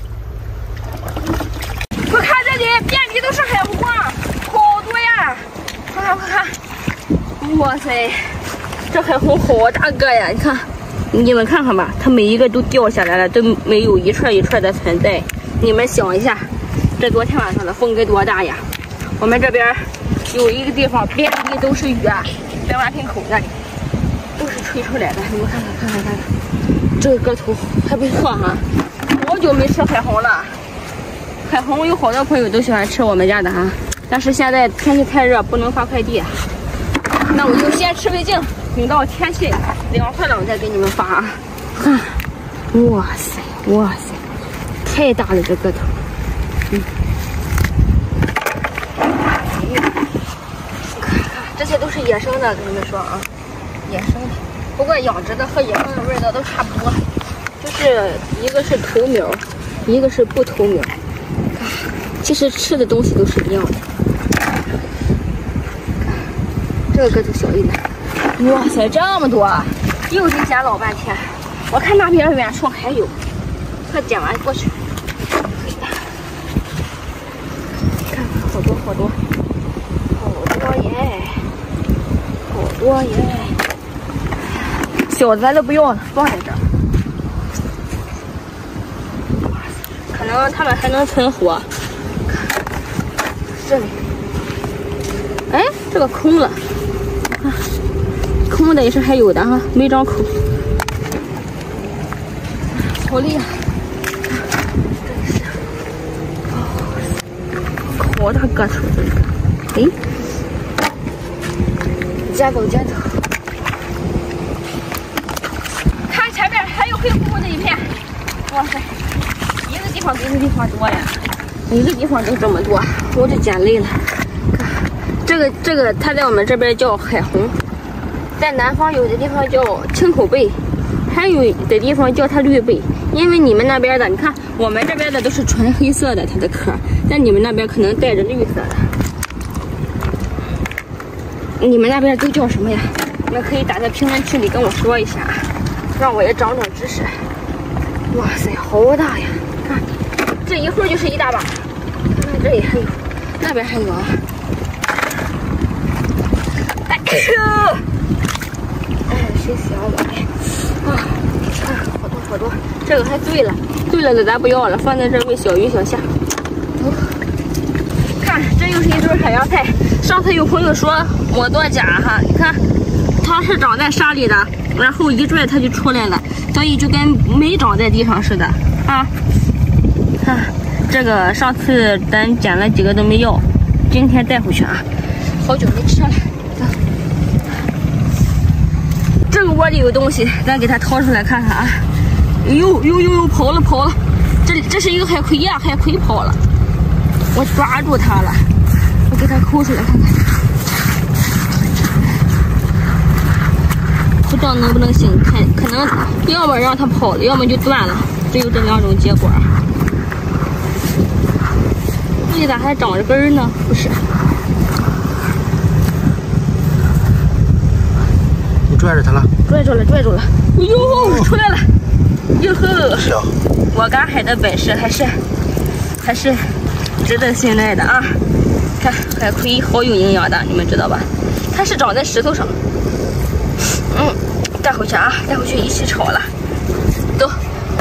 Speaker 1: 快看这里，遍地都是海虹啊，好多呀！快看！哇塞，这海虹好大个呀！你们看看吧，它每一个都掉下来了，都没有一串的存在。你们想一下，这昨天晚上的风该多大呀？我们这边有一个地方遍地都是雨啊，在万平口那里都是吹出来的。你们看看，这个个头还不错哈。好久没吃海虹了，海虹有好多朋友都喜欢吃我们家的哈，但是现在天气太热，不能发快递。那我就先吃为敬，等到天气凉快了我再给你们发啊。看，哇塞，太大了这个头。看，这些都是野生的，跟你们说啊，野生的。不过养殖的和野生的味道都差不多，就是一个是头苗，一个是不头苗。其实吃的东西都是一样的。这个个头小一点。哇塞，这么多，又得捡老半天。我看那边远处还有，快捡完过去。看，好多耶！小的咱都不要了，放在这儿。可能它们还能存活。这里，哎，这个空了，啊，空的也是还有的哈，没张口。好厉害！这是，好大个头，这个。 哎，捡走捡走。看前面还有黑乎乎的一片，哇塞，一个地方比一个地方多呀，每个地方都这么多，我这捡累了。这个它在我们这边叫海虹，在南方有的地方叫青口贝，还有的地方叫它绿贝。因为你们那边的，你看我们这边的都是纯黑色的，它的壳，但你们那边可能带着绿色的。你们那边都叫什么呀？你们可以打在评论区里跟我说一下，让我也长长知识。哇塞，好大呀！看，这一会儿就是一大把。看这里还有，那边还有啊。哎呦！哎，谁想我呀？啊！看，好多好多，这个还醉了，醉了的咱不要了，放在这儿喂小鱼小虾。看，这又是一堆海洋菜。上次有朋友说摩多甲哈，你看，它是长在沙里的，然后一拽它就出来了，所以就跟没长在地上似的啊。看，这个上次咱捡了几个都没要，今天带回去啊，好久没吃了。这个窝里有东西，咱给它掏出来看看啊！呦，跑了！这是一个海葵呀，海葵跑了，我抓住它了，我给它抠出来看看，不知道能不能行，可能要么让它跑了，要么就断了，只有这两种结果。这里咋还长着根儿呢？不是。
Speaker 2: 拽着它了，
Speaker 1: 拽住了！哎呦，出来了！哟呵，我赶海的本事还是值得信赖的啊！看海葵好有营养的，你们知道吧？它是长在石头上。带回去啊，带回去一起炒了。走。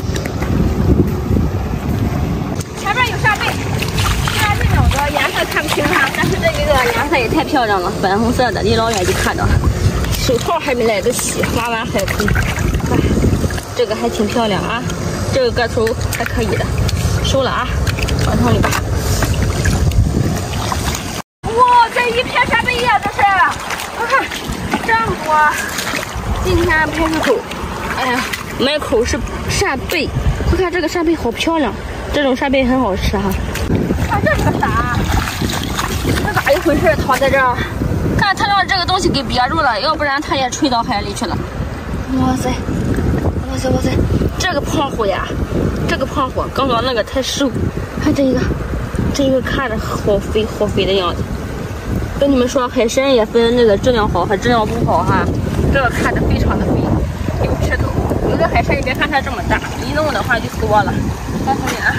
Speaker 1: 前面有沙贝，虽然这两个颜色看不清哈，但是这一个颜色也太漂亮了，粉红色的，离老远就看到了。手套还没来得洗，挖完海葵，看这个还挺漂亮啊，这个个头还可以的，收了啊，放桶里吧。哇，这一片沙贝呀，这是，我看这么多。今天拍个口，哎呀，买口是扇贝，我看这个扇贝好漂亮，这种扇贝很好吃哈。看这是个啥？这咋一回事？躺在这儿。看，它让这个东西给憋住了，要不然它也吹到海里去了。哇塞！这个胖虎呀，刚刚那个太瘦，看这个看着好肥的样子。跟你们说，海参也分那个质量好和质量不好哈。这个看着非常的肥，有吃头。有的海参你别看它这么大，一弄的话就缩了。看看你啊，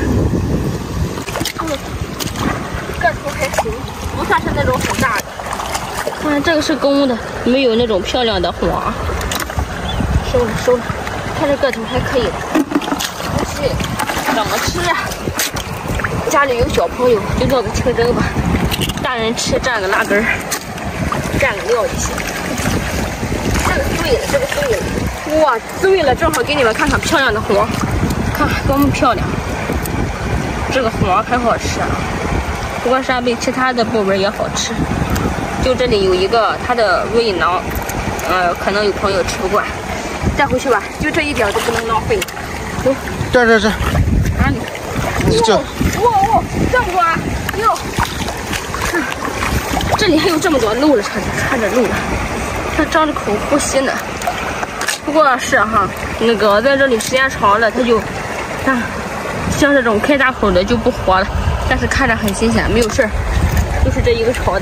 Speaker 1: 个头还行，不算是那种很大的。看这个是公的，没有那种漂亮的黄。收了，看这个头还可以的。不是怎么吃啊？家里有小朋友就做个清蒸吧，大人吃蘸个辣根儿，蘸个料就行。这个对了，哇，对了，正好给你们看看漂亮的黄，看多么漂亮。这个黄很好吃啊，不过扇贝其他的部位也好吃。就这里有一个它的胃囊，可能有朋友吃不惯，带回去吧，就这一点都不能浪费。走，
Speaker 2: 这，
Speaker 1: 哪里？哇，这么多啊！哟，看，这里还有这么多，漏了差点漏了，它张着口呼吸呢。不过是哈，那个在这里时间长了，它就，像这种开大口的就不活了，但是看着很新鲜，没有事儿，就是这一个潮的。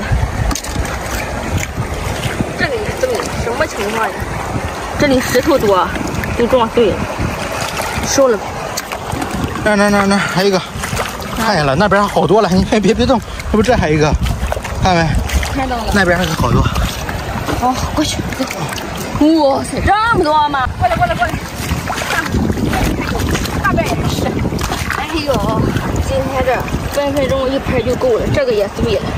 Speaker 1: 这个也对了，什么情况呀？这里石头多，都撞碎了，收了。
Speaker 2: 那还有一个，看见了，那边好多了，你别动，这不这还有一个，看没？
Speaker 1: 看到了。
Speaker 2: 那边还有好多。
Speaker 1: 好，过去。哇塞，这么多吗？过来。看，大半也是。哎呦，今天这分分钟一盆就够了，这个也对了。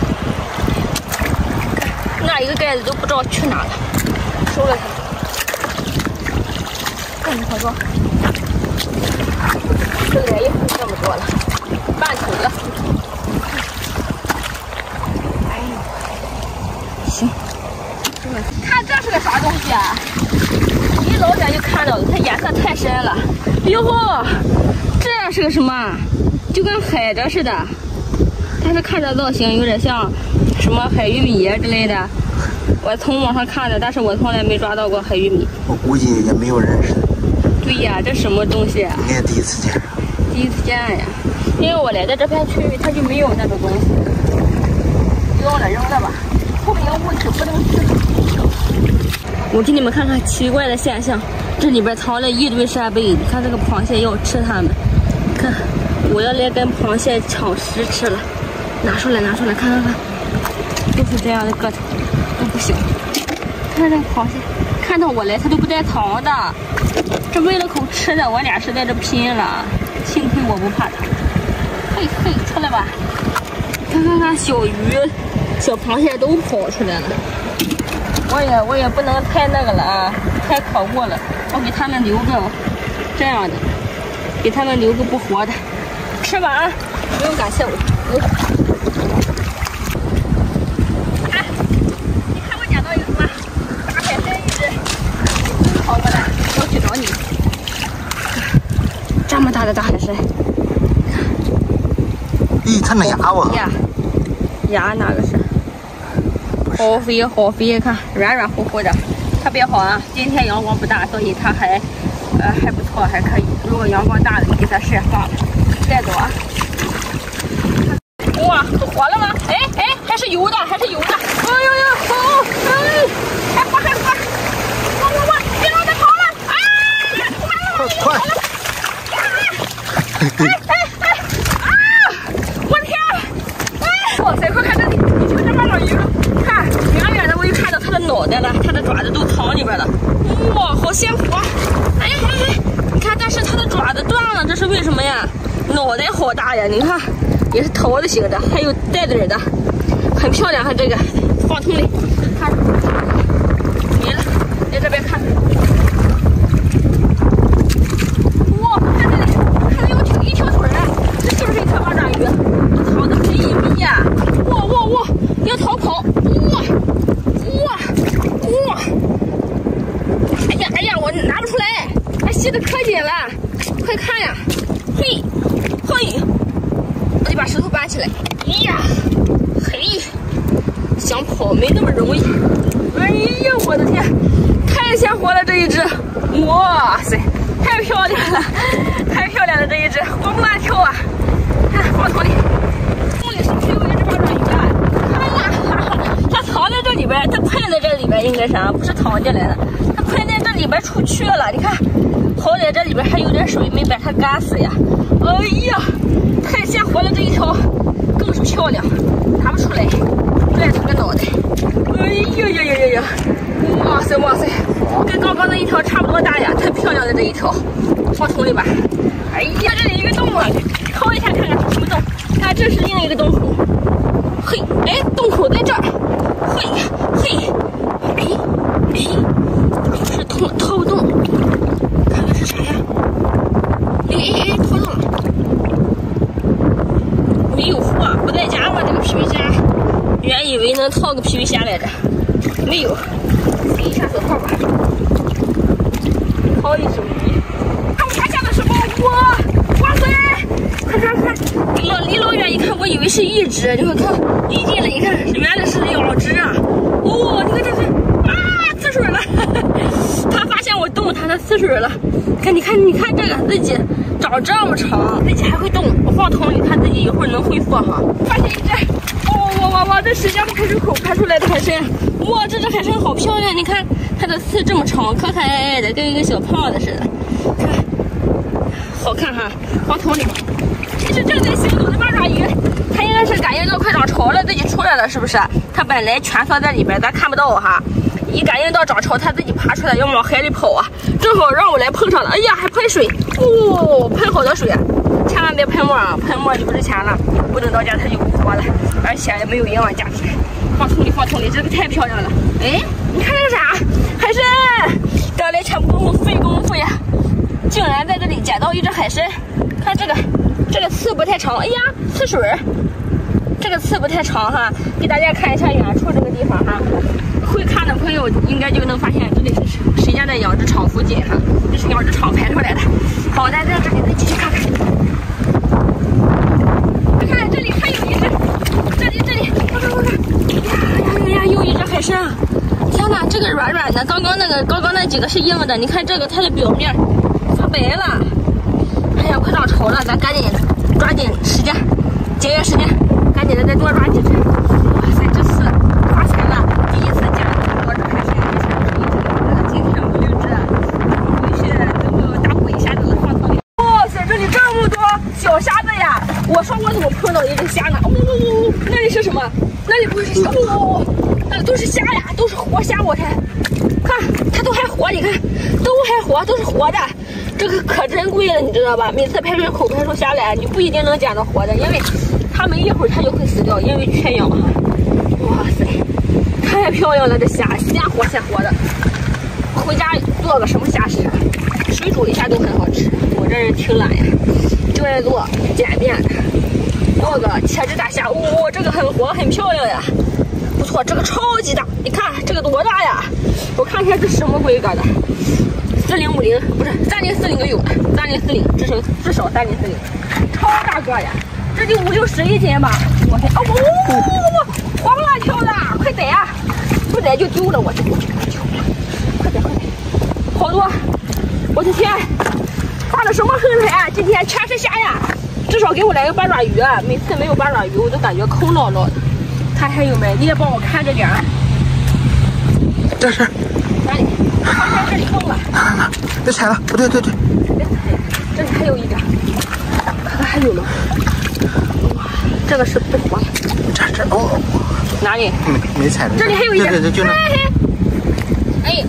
Speaker 1: 那一个盖子都不知道去哪了，收了它。看你好多，这脸一会这么多了，半桶了。哎呦， 行。看这是个啥东西啊？一老远就看到了，它颜色太深了。哟呵，这是个什么？就跟海蜇似的，但是看着造型有点像什么海玉米之类的。我从网上看的，但是我从来没抓到过海玉米。
Speaker 2: 我估计也没有认识的。
Speaker 1: 对呀，这什么东西啊？
Speaker 2: 你也第一次见。
Speaker 1: 第一次见呀，因为我来的这片区域它就没有那种东西。扔了扔了吧，后面有物体不能吃。我给你们看看奇怪的现象，这里边藏了一堆扇贝，你看这个螃蟹要吃它们。看，我要来跟螃蟹抢食吃了。拿出来，拿出来，看看看，都是这样的个头，都不小。看这个螃蟹，看到我来它都不带藏的，这为了口吃的，我俩是在这拼了。幸亏我不怕它。嘿嘿，出来吧！看看看，小鱼、小螃蟹都跑出来了。我也不能太那个了啊，太可恶了。我给他们留个这样的，给他们留个不活的。吃吧啊，不用感谢我。哎，你看我捡到一个什么大海参一只，跑过来，我去找你。这么大的大海参，
Speaker 2: 咦，它那牙吧？
Speaker 1: 牙哪个是？好肥好肥，看软软乎乎的，特别好啊！今天阳光不大，所以它还不错，还可以。如果阳光大了，给它晒化了。带走啊！哇，活了吗？哎哎，还是油的，还是油的！哎呦呦，哦，哎，还活还活！我，别让它跑了！啊！
Speaker 2: 快！
Speaker 1: 我的天！哎，哇塞，快看这里！你瞅这八爪鱼，看远远的我就看到它的脑袋了，它的爪子都藏里边了。哇，好鲜活！哎，你看，但是它的爪子断了，这是为什么呀？脑袋好大呀！你看，也是桃子型的，还有带嘴的，很漂亮。看这个，放桶里，看，没了，在这边看。哇，看这里，看有一条腿儿，这是不是一条八爪鱼？藏得很隐秘呀！哇，要逃跑！哇！哎呀，我拿不出来，还吸得可紧了，快看呀！嘿，我得把石头搬起来。呀，嘿，想跑没那么容易。哎呀，我的天，太鲜活了这一只！哇塞，太漂亮了，太漂亮了这一只，活蹦乱跳啊！看，放桶里，桶里是不是有一只八爪鱼啊？看呀，它藏在这里边，它喷在这里边，应该是啊，不是藏进来的，它喷在这里边出去了。你看，好在这里边还有点水，没把它干死呀。哎呀，太鲜活了这一条，更是漂亮，拿不出来，拽它个脑袋。哎呀，哇塞，跟刚刚那一条差不多大呀，太漂亮了这一条，放桶里吧。哎呀，这里一个洞啊，掏一下看看是什么洞。看，这是另一个洞口。嘿，哎，洞口在这儿。嘿，是掏不动，看看是啥呀？哎，掏到了。没有货，不在家吗？这个皮皮虾，原以为能套个皮皮虾来着，没有。塞一下手套吧。掏一手鱼，看我发现了什么？哇塞！看，离老远一看，我以为是一只，你看，离近了一看，原来是2只啊！哦，你看这是啊，呲水了！他发现我动它，它呲水了。你看这个自己长这么长，自己还会动。我放桶里，它自己一会儿能恢复哈。发现一只，哇！这石江的排水口排出来的海参，哇，这只海参好漂亮！你看它的刺这么长，可爱的，跟一个小胖子似的，看，好看哈。放桶里。这是正在行走的八爪鱼，它应该是感应到快涨潮了，自己出来了，是不是？它本来蜷缩在里边，咱看不到哈。一感应到涨潮，它自己爬出来，要往海里跑啊！正好让我来碰上了，哎呀，还喷水，喷好多水，千万别喷沫啊！喷沫就不值钱了，不等到家它就不活了，而且也没有营养价值。放桶里，这个太漂亮了！哎，你看这个啥？海参！刚才全部费功夫呀，竟然在这里捡到一只海参。看这个刺不太长，哎呀，刺水，这这个刺不太长哈，给大家看一下远处这个地方哈。会看的朋友应该就能发现这里是谁家的养殖场附近哈，这是养殖场拍出来的。好，咱在这里再继续看看。看这里还有一只，这里，看，呀，又一只海参。天哪，这个软软的，刚刚那几个是硬的，你看这个它的表面发白了。哎呀，快涨潮了，咱赶紧抓紧时间，节约时间，赶紧的再多抓几只。哇塞，这次发财了！第一次见这么多只海参，以前是一只两只，今天5、6只，回去等我大补一下子放汤里。哇塞，这里这么多小虾子呀！我说我怎么碰到一只虾呢？那里是什么？那里不是虾？那都是虾呀，都是活虾！我看，看它都还活，你看，都还活，都是活的。这个可珍贵了，你知道吧？每次排水口排出虾来，你不一定能捡到活的，因为它们一会儿它就会死掉，因为缺氧哈。哇塞，太漂亮了，这虾现活现活的。回家做个什么虾吃？水煮一下都很好吃。我这人挺懒呀，就爱做简便的。做个茄汁大虾，哦，这个很活很漂亮呀，不错，这个超级大，你看这个多大呀？我看一下这什么规格的。4050不是3040有的，3040至少3040，超大个呀！这就5、60一斤吧！我天，黄辣条的，快逮啊！不逮就丢了，我这，快点，好多！我的天，发了什么横财？今天全是虾呀！至少给我来个八爪鱼，每次没有八爪鱼，我都感觉空落落的。看还有没？你也帮我看着点。
Speaker 2: 这是
Speaker 1: 哪里？在这里动了，
Speaker 2: 别踩了，不对，
Speaker 1: 别踩，这里还有一只，看看还有吗？哇，这个是不活的。
Speaker 2: 这哦，
Speaker 1: 哪里？
Speaker 2: 没踩着。
Speaker 1: 这里还有一只，
Speaker 2: 对，就那。
Speaker 1: 哎，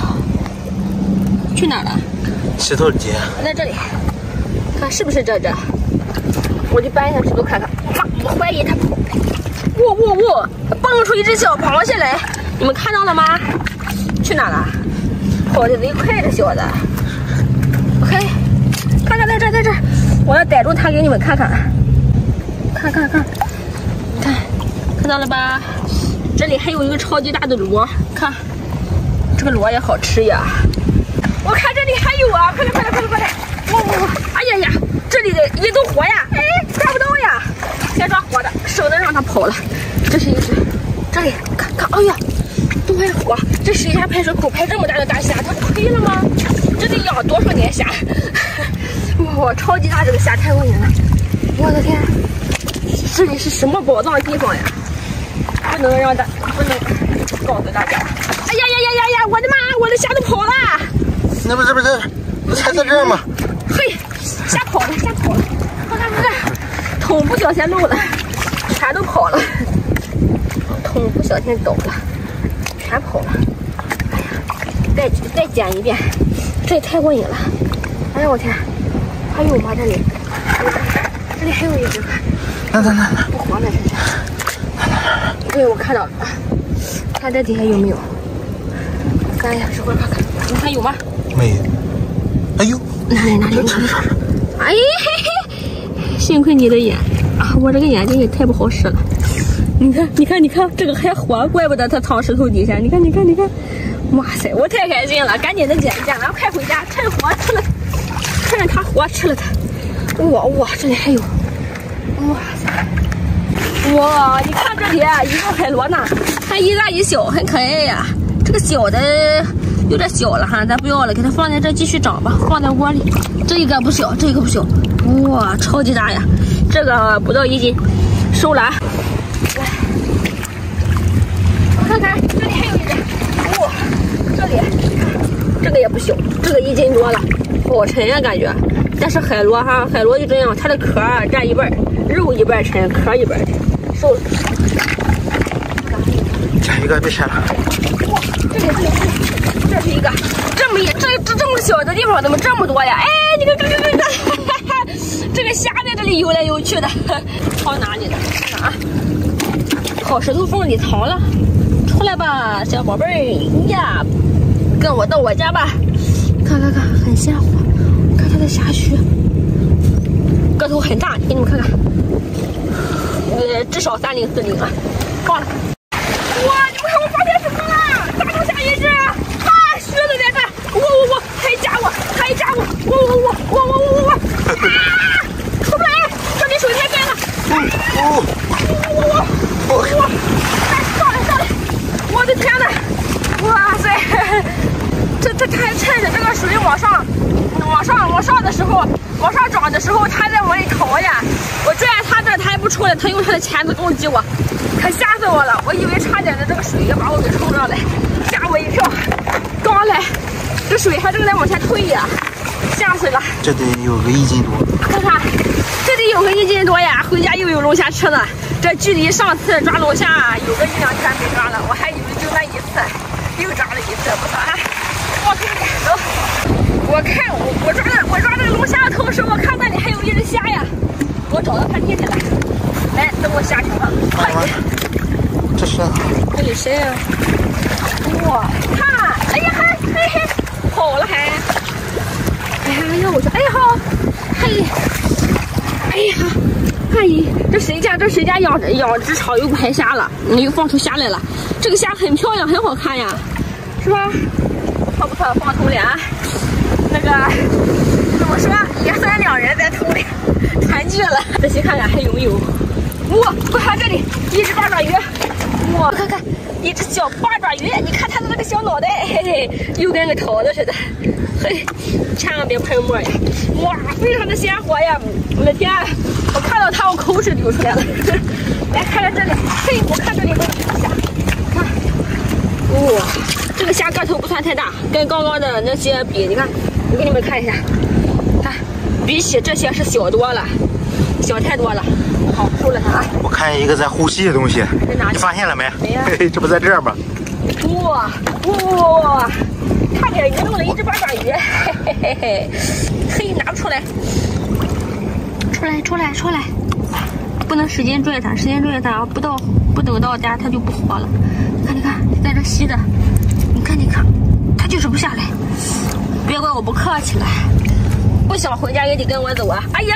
Speaker 1: 去哪儿了？
Speaker 2: 石头节。
Speaker 1: 在这里，看是不是这只？我就搬一下石头看看。我怀疑它跑。哇，蹦出一只小螃蟹来，你们看到了吗？去哪了？跑得贼快，这小子。OK， 看，在这，我要逮住它给你们看看。看，看到了吧？这里还有一个超级大的螺，看，这个螺也好吃呀。我看这里还有啊，快点！哇！哎呀，这里的也都活呀！哎，抓不到呀，先抓活的，省得让它跑了。这是一只，这里看，哎呀！都还活，这谁家排水口排这么大的大虾，它亏了吗？这得养多少年虾？哇，超级大这个虾太过瘾了！我的天，这里是什么宝藏地方呀？不能告诉大家。哎呀！我的妈，我的虾都跑了！
Speaker 2: 那不是，你才在这儿吗？
Speaker 1: 嘿，虾跑了！快！桶不小心漏了，全都跑了。桶不小心倒了。全跑了！哎呀，再捡一遍，这也太过瘾了！哎呀，我天，还有吗？这里还有一只，
Speaker 2: 那
Speaker 1: 不活了，这是。对，我看到了，看这底下有没有？看一下，这块看看，你看有吗？
Speaker 2: 没有。哎呦，
Speaker 1: 哪里？哎嘿，幸亏你的眼啊，我这个眼睛也太不好使了。你看，这个还活，怪不得它藏石头底下。你看，哇塞，我太开心了！赶紧的捡完快回家，趁活吃了，趁着它活吃了它。哇，这里还有，哇塞，哇，你看这里一个海螺呢，还一大一小，很可爱呀。这个小的有点小了哈，咱不要了，给它放在这继续长吧，放在窝里。这一个不小，哇，超级大呀！这个不到1斤，收了啊。看看这里还有一只，哇，这里这个也不小，这个1斤多了，好沉呀感觉。但是海螺哈，海螺就这样，它的壳占一半，肉一半沉，壳一半沉，收了。
Speaker 2: 捡一个，别删了。
Speaker 1: 哇，这是一个，这么小的地方怎么这么多呀？哎，你看，这个虾在这里游来游去的，藏哪里了？看啊，好石头缝里藏了。出来吧，小宝贝儿呀，跟我到我家吧。看，很鲜活。看它的虾须，个头很大，给你们看看。 至少30、40啊，放了。哇，你们看我发现什么了？大龙虾一只，太虚了在这，我，还夹我，我，啊，出不来，这里水太干了，我，上来，我的天哪，哇塞，这太趁着这个水往上的时候，往上涨的时候，它在往里逃呀，我拽它这，它还不出来，它用它的钳子攻击我。可吓死我了！我以为差点的这个水要把我给冲上来，吓我一跳。刚来，这水还正在往前退呀，吓死了。
Speaker 2: 这得有个1斤多。
Speaker 1: 看看，这得有个1斤多呀！回家又有龙虾吃了。这距离上次抓龙虾有个1、2天没抓了，我还以为就那一次，又抓了一次，不错啊！往头里走。我抓这个龙虾的同时，我看那里还有一只虾呀，我找到它地去了。来，等我下去了。
Speaker 2: 这是
Speaker 1: 这里谁呀？哇，看，哎呀，还跑了还，哎呀，我说，哎好，嘿，哎呀，这谁家养殖场又排虾了？又放出虾来了。这个虾很漂亮，很好看呀，是吧？不错，放头里啊。那个怎么说，爷孙2人在头里团聚了。仔细看看还有没有。哇，快看这里，一只八爪鱼！哇，看看一只小八爪鱼，你看它的那个小脑袋，嘿嘿，又跟个桃子似的，嘿，千万别喷墨呀！哇，非常的鲜活呀！我的天，我看到它，我口水流出来了。来看看这里，嘿，我看这里有虾，看，哇，这个虾个头不算太大，跟刚刚的那些比，你看，我给你们看一下，看，比起这些是小多了，小太多了。好，收了它啊！
Speaker 2: 我看一个在呼吸的东西，
Speaker 1: 在哪里？
Speaker 2: 你发现了没？
Speaker 1: 没呀。
Speaker 2: 嘿嘿，这不在这儿吗？
Speaker 1: 哇，差点鱼弄了一只八爪鱼，嘿，嘿，拿不出来，出来，不能使劲拽它，不等到家它就不活了。你看，在这吸的，你看，它就是不下来。别怪我不客气了，不想回家也得跟我走啊！哎呀！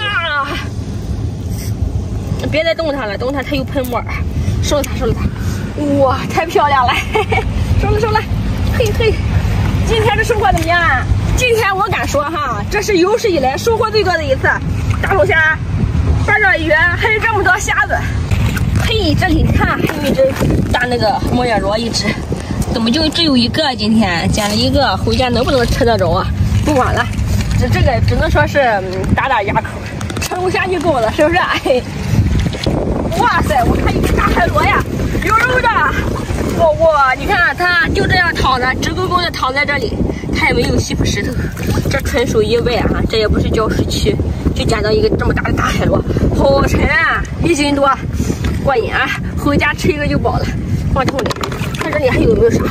Speaker 1: 别再动它了，动它它又喷墨。收了它。哇，太漂亮了，嘿嘿，收了，嘿。今天这收获怎么样啊？今天我敢说哈，这是有史以来收获最多的一次。大龙虾、八爪鱼，还有这么多虾子。嘿，这里你看还有一只大那个摩耶罗一只，怎么就只有一个？今天捡了一个，回家能不能吃得着啊？不管了，这个只能说是打牙口，吃龙虾就够了，是不是？哎。哇塞，我看一只大海螺呀，有肉的。哇，你看它就这样躺着，直勾勾的躺在这里，它也没有吸附石头，这纯属意外啊！这也不是礁石区，就捡到一个这么大的大海螺，好沉啊，1斤多，过瘾啊！回家吃一个就饱了。放桶里，看这里还有没有啥？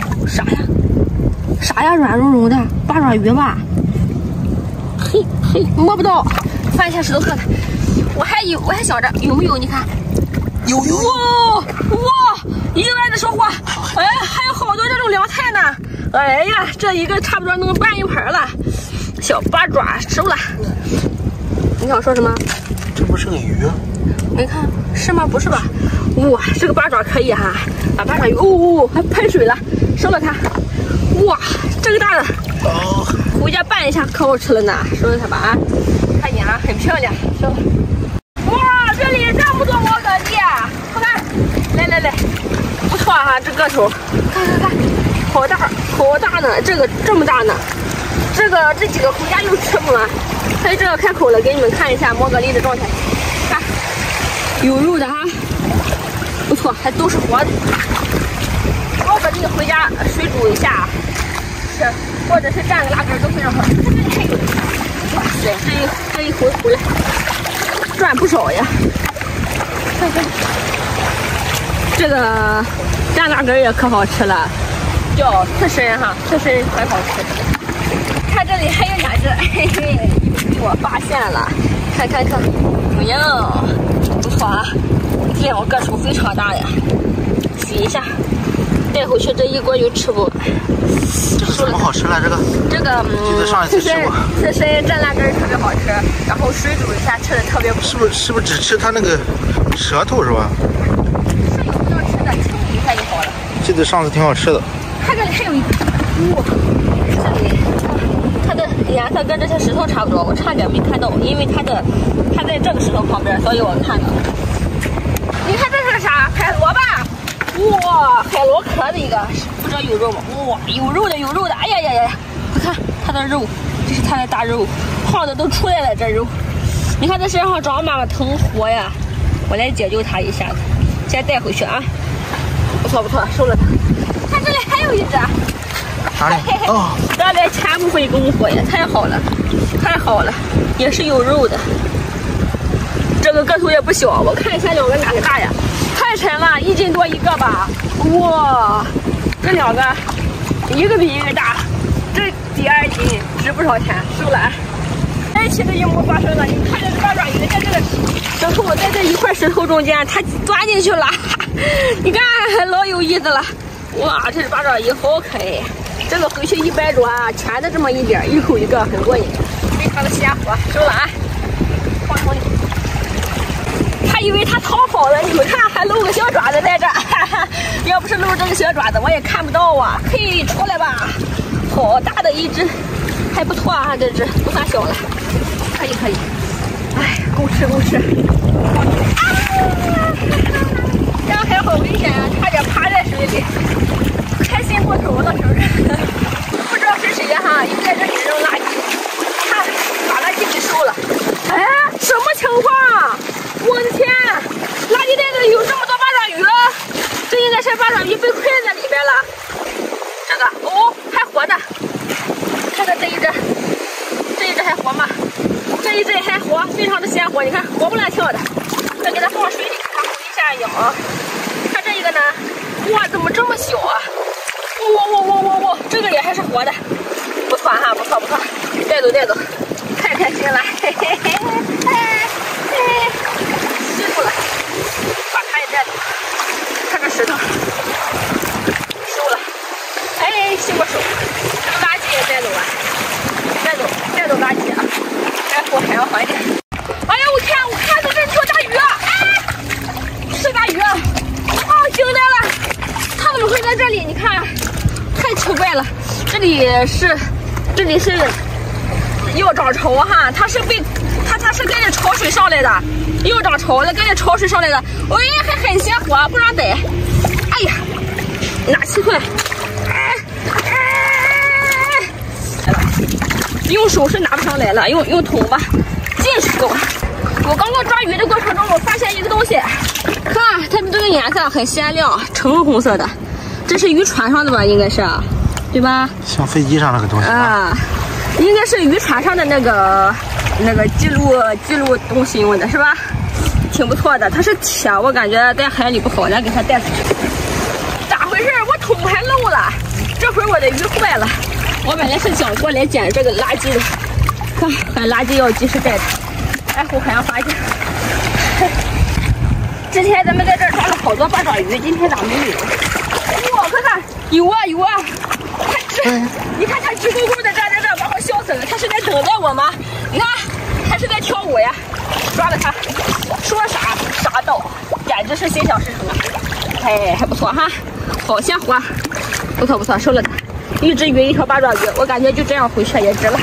Speaker 1: 啥呀？软茸茸的八爪鱼吧？嘿，摸不到，翻一下石头看看。我还想着有没有？你看，
Speaker 2: 有
Speaker 1: 哇！意外的收获，哎，还有好多这种凉菜呢。哎呀，这一个差不多能拌一盆了。小八爪收了。你想说什么？
Speaker 2: 这不是个鱼？
Speaker 1: 没看是吗？不是吧？哇，这个八爪可以哈，把八爪鱼还喷水了，收了它。哇，这个大的，回家拌一下可好吃了呢。收了它吧啊，看见啊，很漂亮，收了。哇，这里这么多毛蛤蜊，看，来，不错哈，这个头，看，好大呢，这个这么大呢，这几个回家又吃不完，还有这个开口了，给你们看一下毛蛤蜊的状态，看，有肉的哈，不错，还都是活的，毛蛤蜊回家水煮一下吃，或者是蘸个辣根都非常好吃。这里还有，哇塞，这一回来。赚不少呀！看，这个蘸辣根也可好吃了，叫刺身哈，刺身很好吃。看这里还有2只，嘿，我发现了，看，怎么样？不错啊，2个头非常大呀，洗一下，带回去这一锅就吃不完。
Speaker 2: 这个什么好吃了？这个上一次吃过。
Speaker 1: 刺身蘸辣根特别好吃，然后水煮一下吃的特别。
Speaker 2: 是不是只吃它那个舌头是吧？
Speaker 1: 是有不能吃的，清理一下就好了。
Speaker 2: 记得上次挺好吃的。
Speaker 1: 它这里还有一个，哇，这里它的颜色跟这些石头差不多，我差点没看到，因为它在这个石头旁边，所以我看到了。你看这是个啥？海螺吧？哇，海螺壳的一个，不知道有肉吗？哇，有肉的，有肉的！哎呀呀呀！你看它的肉，这是它的大肉，泡的都出来了，这肉。你看它身上长满了藤活呀，我来解救它一下子，先带回去啊。不错不错，收了它。看这里还有一只。
Speaker 2: 哪里？哦，
Speaker 1: 这里全不费功夫呀，太好了，太好了，也是有肉的。这个个头也不小，我看一下两个哪个大呀？太沉了，1斤多一个吧？哇，这两个一个比一个大，这第2斤，值不少钱，收了啊。在一起的一幕发生了，你看这八爪鱼在这个石头，在这一块石头中间，它钻进去了，你看老有意思了。哇，这是八爪鱼，好可爱。这个回去一掰着啊，全的这么一点，一口一个，很过瘾，非常的鲜活，收了啊。放手里。还以为它逃跑了，你们看，还露个小爪子在这儿，哈哈，要不是露这个小爪子，我也看不到啊。嘿，出来吧，好大的一只，还不错啊，这只不算小了，可以可以。哎，够吃够吃。啊！这样还好危险啊，差点趴在水里，开心过头了，是不是？不知道是谁哈，又在这里扔垃圾，看把垃圾给收了。哎，什么情况？我的天，垃圾袋子有这么多八爪鱼，这应该是八爪鱼被困在里边了。这个哦，还活着，看看这一只还活吗？这一只还活，非常的鲜活，你看活蹦乱跳的。再给它放水里，看它一下咬。看这一个呢，哇，怎么这么小啊？哇，这个也还是活的，不错哈，不错不错，带走带走，太开心了，嘿嘿嘿嘿嘿，吸住了，把它也带走。看这石头，收了，哎，洗过手，这个垃圾也带走了，带走垃圾啊，待会还要还点。哎呀，我天，我看到这条大鱼啊，哎，是大鱼啊，惊呆了，它怎么会在这里？你看。太奇怪了，这里是要涨潮哈，它是跟着潮水上来的，要涨潮了，跟着潮水上来的，喂，还很鲜活，不让逮。哎呀，拿起来，用手是拿不上来了，用桶吧，进去够。我刚刚抓鱼的过程中，我发现一个东西，看它的这个颜色很鲜亮，橙红色的。这是渔船上的吧，应该是，对吧？
Speaker 2: 像飞机上那个东西
Speaker 1: 啊，应该是渔船上的那个记录东西用的是吧？挺不错的，它是铁，我感觉在海里不好，咱给它带出去。咋回事？我桶还漏了，这会儿我的鱼坏了。我本来是想过来捡这个垃圾的，看垃圾要及时带着，哎，后海洋发现。之前咱们在这儿抓了好多八爪鱼，今天咋没有？哇，看，有啊，看这，你看它直勾勾的站在这儿，把我笑死了。它是在等待我吗？你看，还是在跳舞呀？抓了它，说啥到，简直是心想事成啊！哎，还不错哈，好鲜活，不错，收了它。一只鱼，一条八爪鱼，我感觉就这样回去也值了。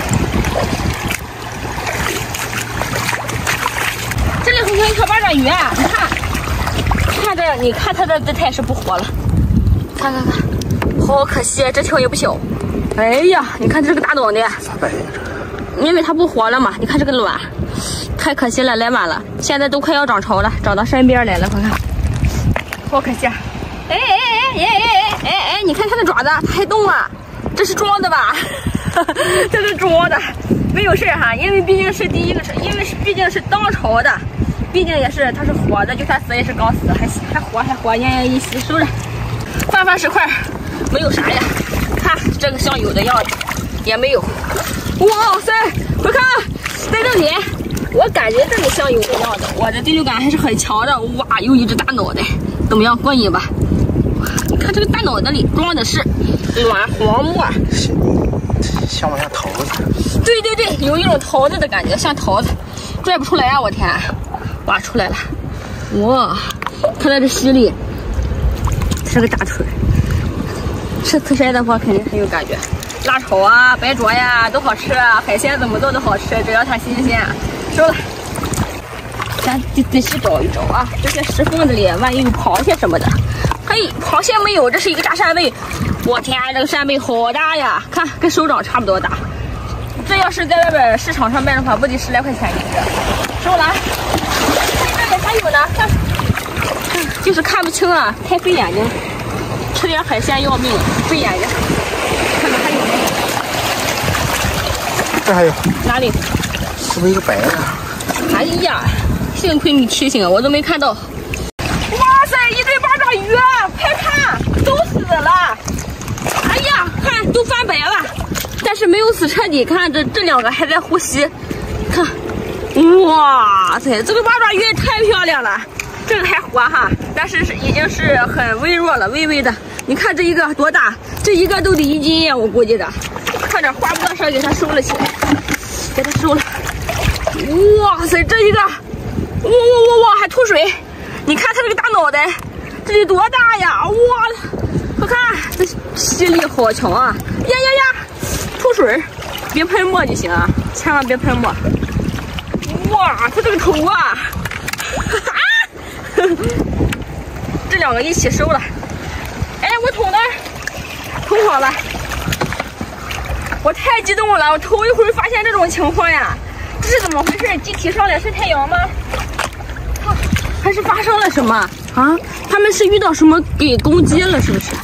Speaker 1: 这里好像一条八爪鱼啊，你看它的姿态是不活了。看，好可惜，这条也不小。哎呀，你看这个大脑袋，因为它不活了嘛。你看这个卵，太可惜了，来晚了。现在都快要涨潮了，涨到山边来了，快看，好可惜啊！哎，你看它的爪子，它还动啊，这是装的吧？这是装的，没有事哈，因为毕竟是第一个，因为毕竟是当潮的，毕竟也是它是活的，就算死也是刚死，还活，奄奄一息，收着。翻10块，没有啥呀。看这个像有的样子，也没有。哇塞，快看，在这里，我感觉这里像有的样子，我的第六感还是很强的。哇，有一只大脑袋，怎么样，过瘾吧？你看这个大脑袋里装的是卵黄沫，
Speaker 2: 像不像桃子？
Speaker 1: 对，有一种桃子的感觉，像桃子，拽不出来啊！我天，哇，出来了， 哇，看它这吸力，是个大腿。吃刺身的话肯定很有感觉，辣炒啊、白灼呀都好吃啊，海鲜怎么做都好吃，只要它新鲜。收了，咱仔细找一找啊，这些石缝子里万一有螃蟹什么的。嘿，螃蟹没有，这是一个大扇贝。我天，这个扇贝好大呀，看跟手掌差不多大。这要是在外边市场上卖的话，不得10来块钱一只。收了，这里还有呢，看，就是看不清啊，太费眼睛。吃点海鲜要命，费眼睛。看看还有没有？
Speaker 2: 这还有。
Speaker 1: 哪里？
Speaker 2: 是不是一个白的？
Speaker 1: 哎呀，幸亏你提醒，我都没看到。哇塞，一堆八爪鱼，快看，都死了！哎呀，看都翻白了，但是没有死彻底。看这2个还在呼吸，看，哇塞，这个八爪鱼也太漂亮了。这个还活哈，但是已经是很微弱了，微微的。你看这一个多大？这一个都得1斤呀，我估计的。快点花布上给它收了起来，给它收了。哇塞，这一个，哇，还吐水！你看它这个大脑袋，这得多大呀？哇，我看这吸力好强啊！呀，吐水，别喷墨就行啊，千万别喷墨。哇，它这个头啊！这2个一起收了。哎，我桶呢？桶好了。我太激动了，我头一回发现这种情况呀！这是怎么回事？集体上来晒太阳吗？还是发生了什么啊？他们是遇到什么给攻击了，是不是？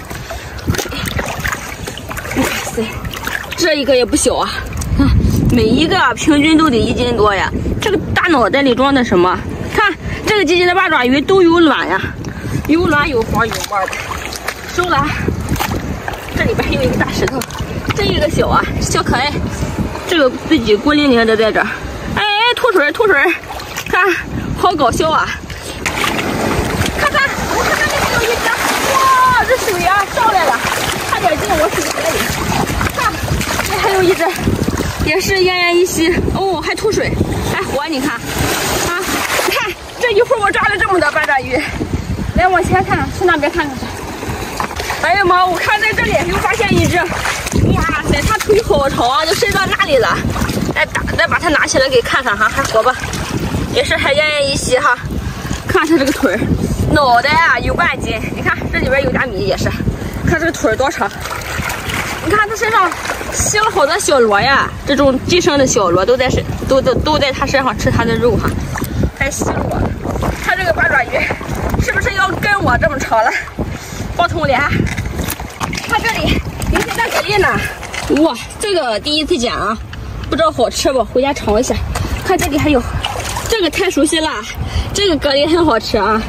Speaker 1: 哇塞，这一个也不小啊！看，每一个平均都得1斤多呀。这个大脑袋里装的什么？看这个季节的八爪鱼都有卵呀，有卵有黄有毛的。收了，这里边还有一个大石头，这一个小啊，小可爱，这个自己孤零零的在这儿。哎，吐水，看，好搞笑啊！看，我看那边有一只，哇，这水啊上来了，差点进我水袋里。看，这还有一只，也是奄奄一息，哦，还吐水，还活，你看，啊，看这一会儿我抓了这么多八爪鱼，来往前看，去那边看看去。哎呀妈！我看在这里又发现一只，哇塞，它腿好长啊，就伸到那里了。再把它拿起来给看看哈，还活吧？也是还奄奄一息哈。看它这个腿，脑袋啊有半斤，你看这里边有点米也是。看这个腿多长，你看它身上吸了好多小螺呀，这种寄生的小螺都在它身上吃它的肉哈，还吸螺。它这个八爪鱼是不是要跟我这么长了？包桶脸，看这里有些大蛤蜊呢。哇，这个第一次捡啊，不知道好吃不？回家尝一下。看这里还有，这个太熟悉了，这个蛤蜊很好吃啊。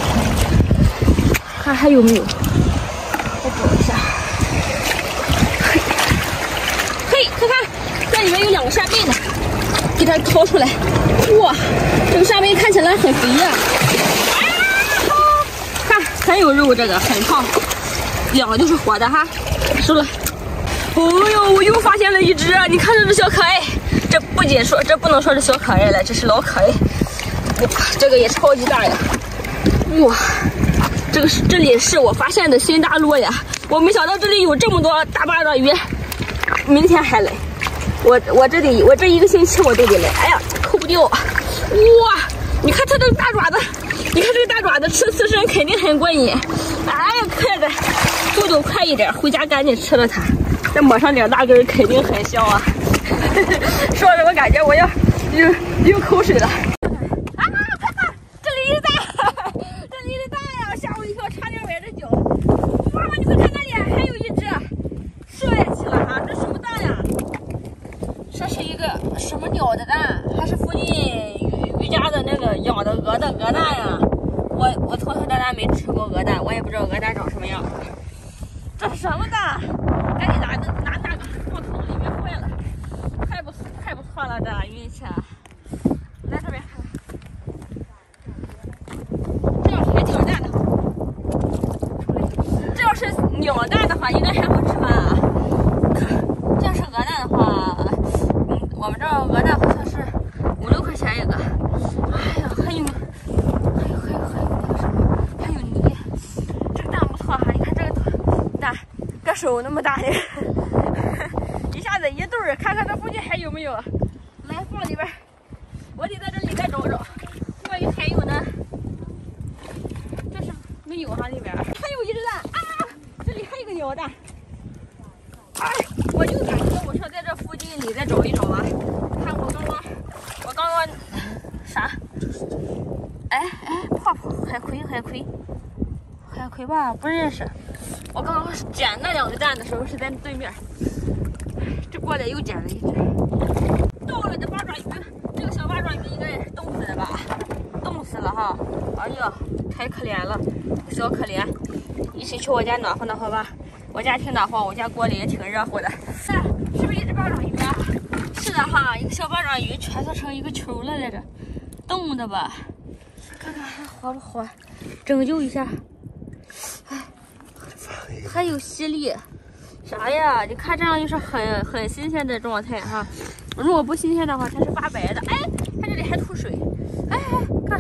Speaker 1: 看还有没有？我找一下。嘿，看看，这里面有2个扇贝呢，给它掏出来。哇，这个扇贝看起来很肥呀。很有肉，这个很胖，2个都是活的哈，收了。哦呦，我又发现了一只，你看这只小可爱，这不仅说这不能说是小可爱了，这是老可爱。哇，这个也超级大呀！哇，这里是我发现的新大陆呀！我没想到这里有这么多大八爪鱼，明天还来。我这一个星期我都得来。哎呀，扣不掉！哇，你看它这个大爪子。你看这个大爪子吃刺身肯定很过瘾，哎呀，快点，速度快一点，回家赶紧吃了它，再抹上点辣根肯定很香啊！说着我感觉我要流口水了。啊，快看，这里一大，这里一大呀，吓我一跳，差点崴着脚。哇，你快看那里还有一只，射下去了哈，这什么蛋呀？这是一个什么鸟的蛋？还是附近渔家的那个养的鹅的鹅蛋呀？我从小到大没吃过鹅蛋，我也不知道鹅蛋长什么样。这是什么蛋？赶紧拿那个放桶里面坏了，太不错了，这运气。来这边看，这要是海鸟蛋的话，这要是鸟蛋的话，应该还好吃吧？这要是鹅蛋的话，我们这儿鹅蛋好像是5、6块钱一个。哎呀，还有手那么大的，一下子一对儿，看看这附近还有没有，来放里边。我得在这里再找找，万一还有呢？这是没有哈，里边还有一只蛋啊！这里还有个鸟蛋。哎，我就感觉我说在这附近里再找一找啊，看我刚刚啥？哎，泡泡海葵吧，不认识。我刚刚捡那2个蛋的时候是在对面，这过来又捡了一只。到了这八爪鱼，这个小八爪鱼应该冻死了吧？冻死了哈！哎呀，太可怜了，小可怜。一起去我家暖和暖和吧。我家挺暖和，我家锅里也挺热乎的。是不是一只八爪鱼啊？是的哈，一个小八爪鱼蜷缩成一个球了来着，冻的吧？看看还活不活？拯救一下。哎，还有吸力，啥呀？你看这样就是很新鲜的状态哈。如果不新鲜的话，它是发白的。哎，它这里还吐水。哎，看，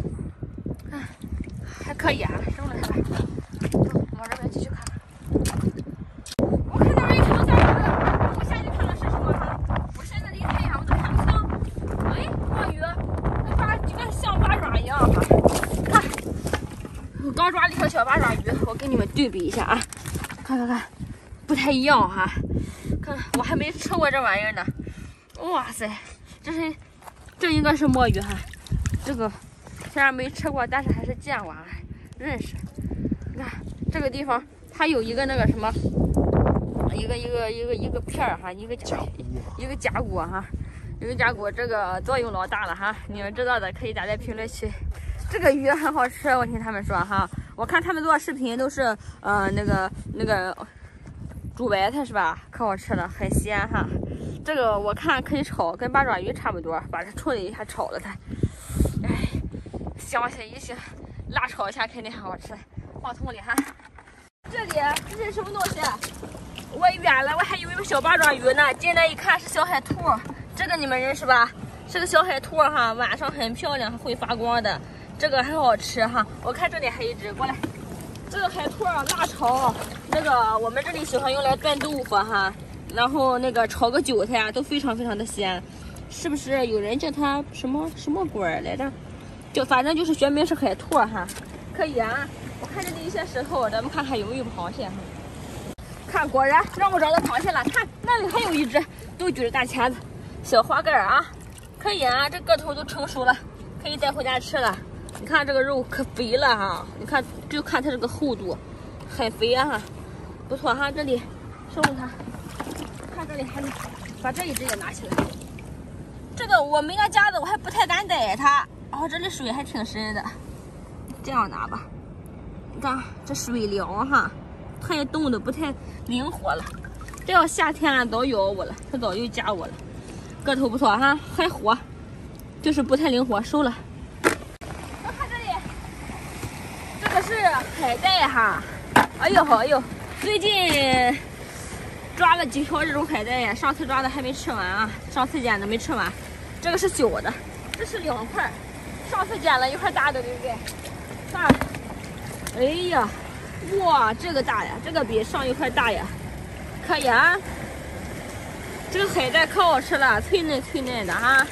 Speaker 1: 还可以啊，收了它吧。走，往这边继续看。我看到人长在这了，我下去看看是什么哈。我现在离太阳我都看不清。哎，墨鱼，那就跟像八爪一样哈。看，我刚抓了一条小八爪鱼，我给你们对比一下啊，看，不太一样哈。看，我还没吃过这玩意儿呢。哇塞，这应该是墨鱼哈。这个虽然没吃过，但是还是见过啊，认识。你看这个地方，它有一个那个什么，一个片儿哈，一个甲骨哈，一个甲骨，这个作用老大了哈。你们知道的可以打在评论区。这个鱼很好吃，我听他们说哈，我看他们做视频都是那个煮白菜是吧？可好吃了，很鲜哈。这个我看可以炒，跟八爪鱼差不多，把它处理一下炒了它。哎，香气一些，辣炒一下肯定很好吃。放桶里哈。这里这是什么东西？我远了，我还以为有小八爪鱼呢，进来一看是小海兔。这个你们认识吧？是个小海兔哈，晚上很漂亮，会发光的。这个很好吃哈。我看这里还有一只，过来。这个海兔辣炒，那个我们这里喜欢用来炖豆腐哈。然后那个炒个韭菜啊，都非常的鲜，是不是？有人叫它什么龟来着？就反正就是学名是海兔哈，可以啊。我看这里一些石头，咱们看还有没有螃蟹哈。看，果然让我找到螃蟹了。看那里还有一只，都举着大钳子，小花盖啊，可以啊。这个头都成熟了，可以带回家吃了。你看这个肉可肥了哈，你看就看它这个厚度，很肥啊哈，不错哈。这里收了它。看这里还能把这一只也拿起来。这个我没那夹子，我还不太敢逮它。然后这里水还挺深的，这样拿吧。你看这水凉哈，它也冻得不太灵活了。这要夏天了早咬我了，它早就夹我了。个头不错哈，还活，就是不太灵活，收了。我看这里，这个是海带哈。哎呦，最近抓了几条这种海带呀，上次抓的还没吃完啊，上次捡的没吃完。这个是小的，这是2块，上次捡了一块大的，对不对？看，哎呀，哇，这个大呀，这个比上一块大呀，可以啊。这个海带可好吃了，脆嫩的哈。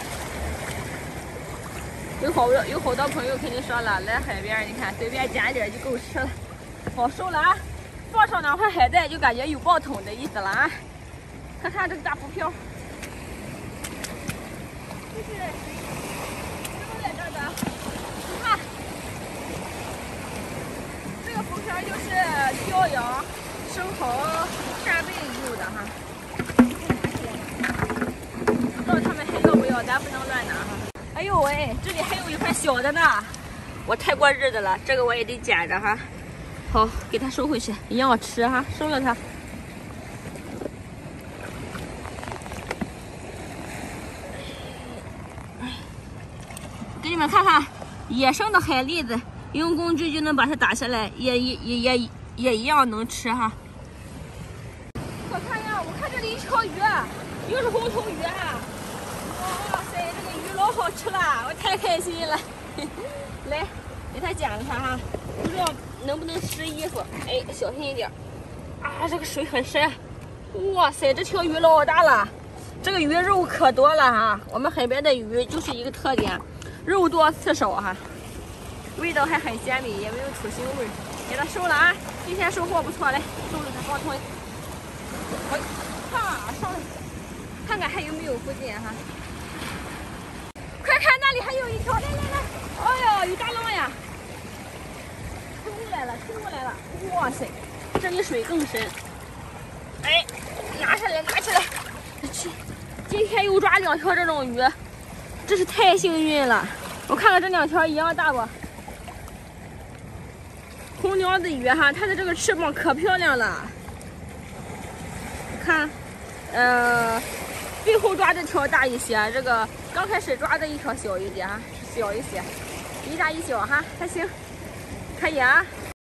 Speaker 1: 有好多朋友肯定说了，来海边你看随便捡点就够吃了，好收了啊。放上2块海带就感觉有爆桶的意思了啊！看看这个大浮漂，就是都在这儿的。你看，这个浮漂就是骄阳、生蚝、扇贝用的哈。不知道他们还要不要，咱不能乱拿哈。哎呦喂，这里还有一块小的呢，我太过日子了，这个我也得捡着哈。好，给它收回去，一样吃哈，收了它。给你们看看野生的海蛎子，用工具就能把它打下来，也一样能吃哈。我看呀，我看这里一条鱼，又是红头鱼啊！哇塞，这个鱼老好吃了，我太开心了。来，给它捡了它哈，不知道能不能湿衣服？哎，小心一点。 啊，这个水很深。哇塞，这条鱼老大了，这个鱼肉可多了哈。我们海边的鱼就是一个特点，肉多刺少哈，味道还很鲜美，也没有土腥味。给它收了啊，今天收获不错，来收着它放吞。哈，上来，看看还有没有附近哈。快看那里还有一条，来来来，哎呦，有大浪呀！冲过来了，冲过来了！哇塞，这里水更深。哎，拿下来，拿起来！今天又抓2条这种鱼，真是太幸运了。我看看这2条一样大不？红娘子鱼哈，它的这个翅膀可漂亮了。看，最后抓这条大一些，这个刚开始抓的一条小一点哈，小一些，一大一小哈，还行，可以啊。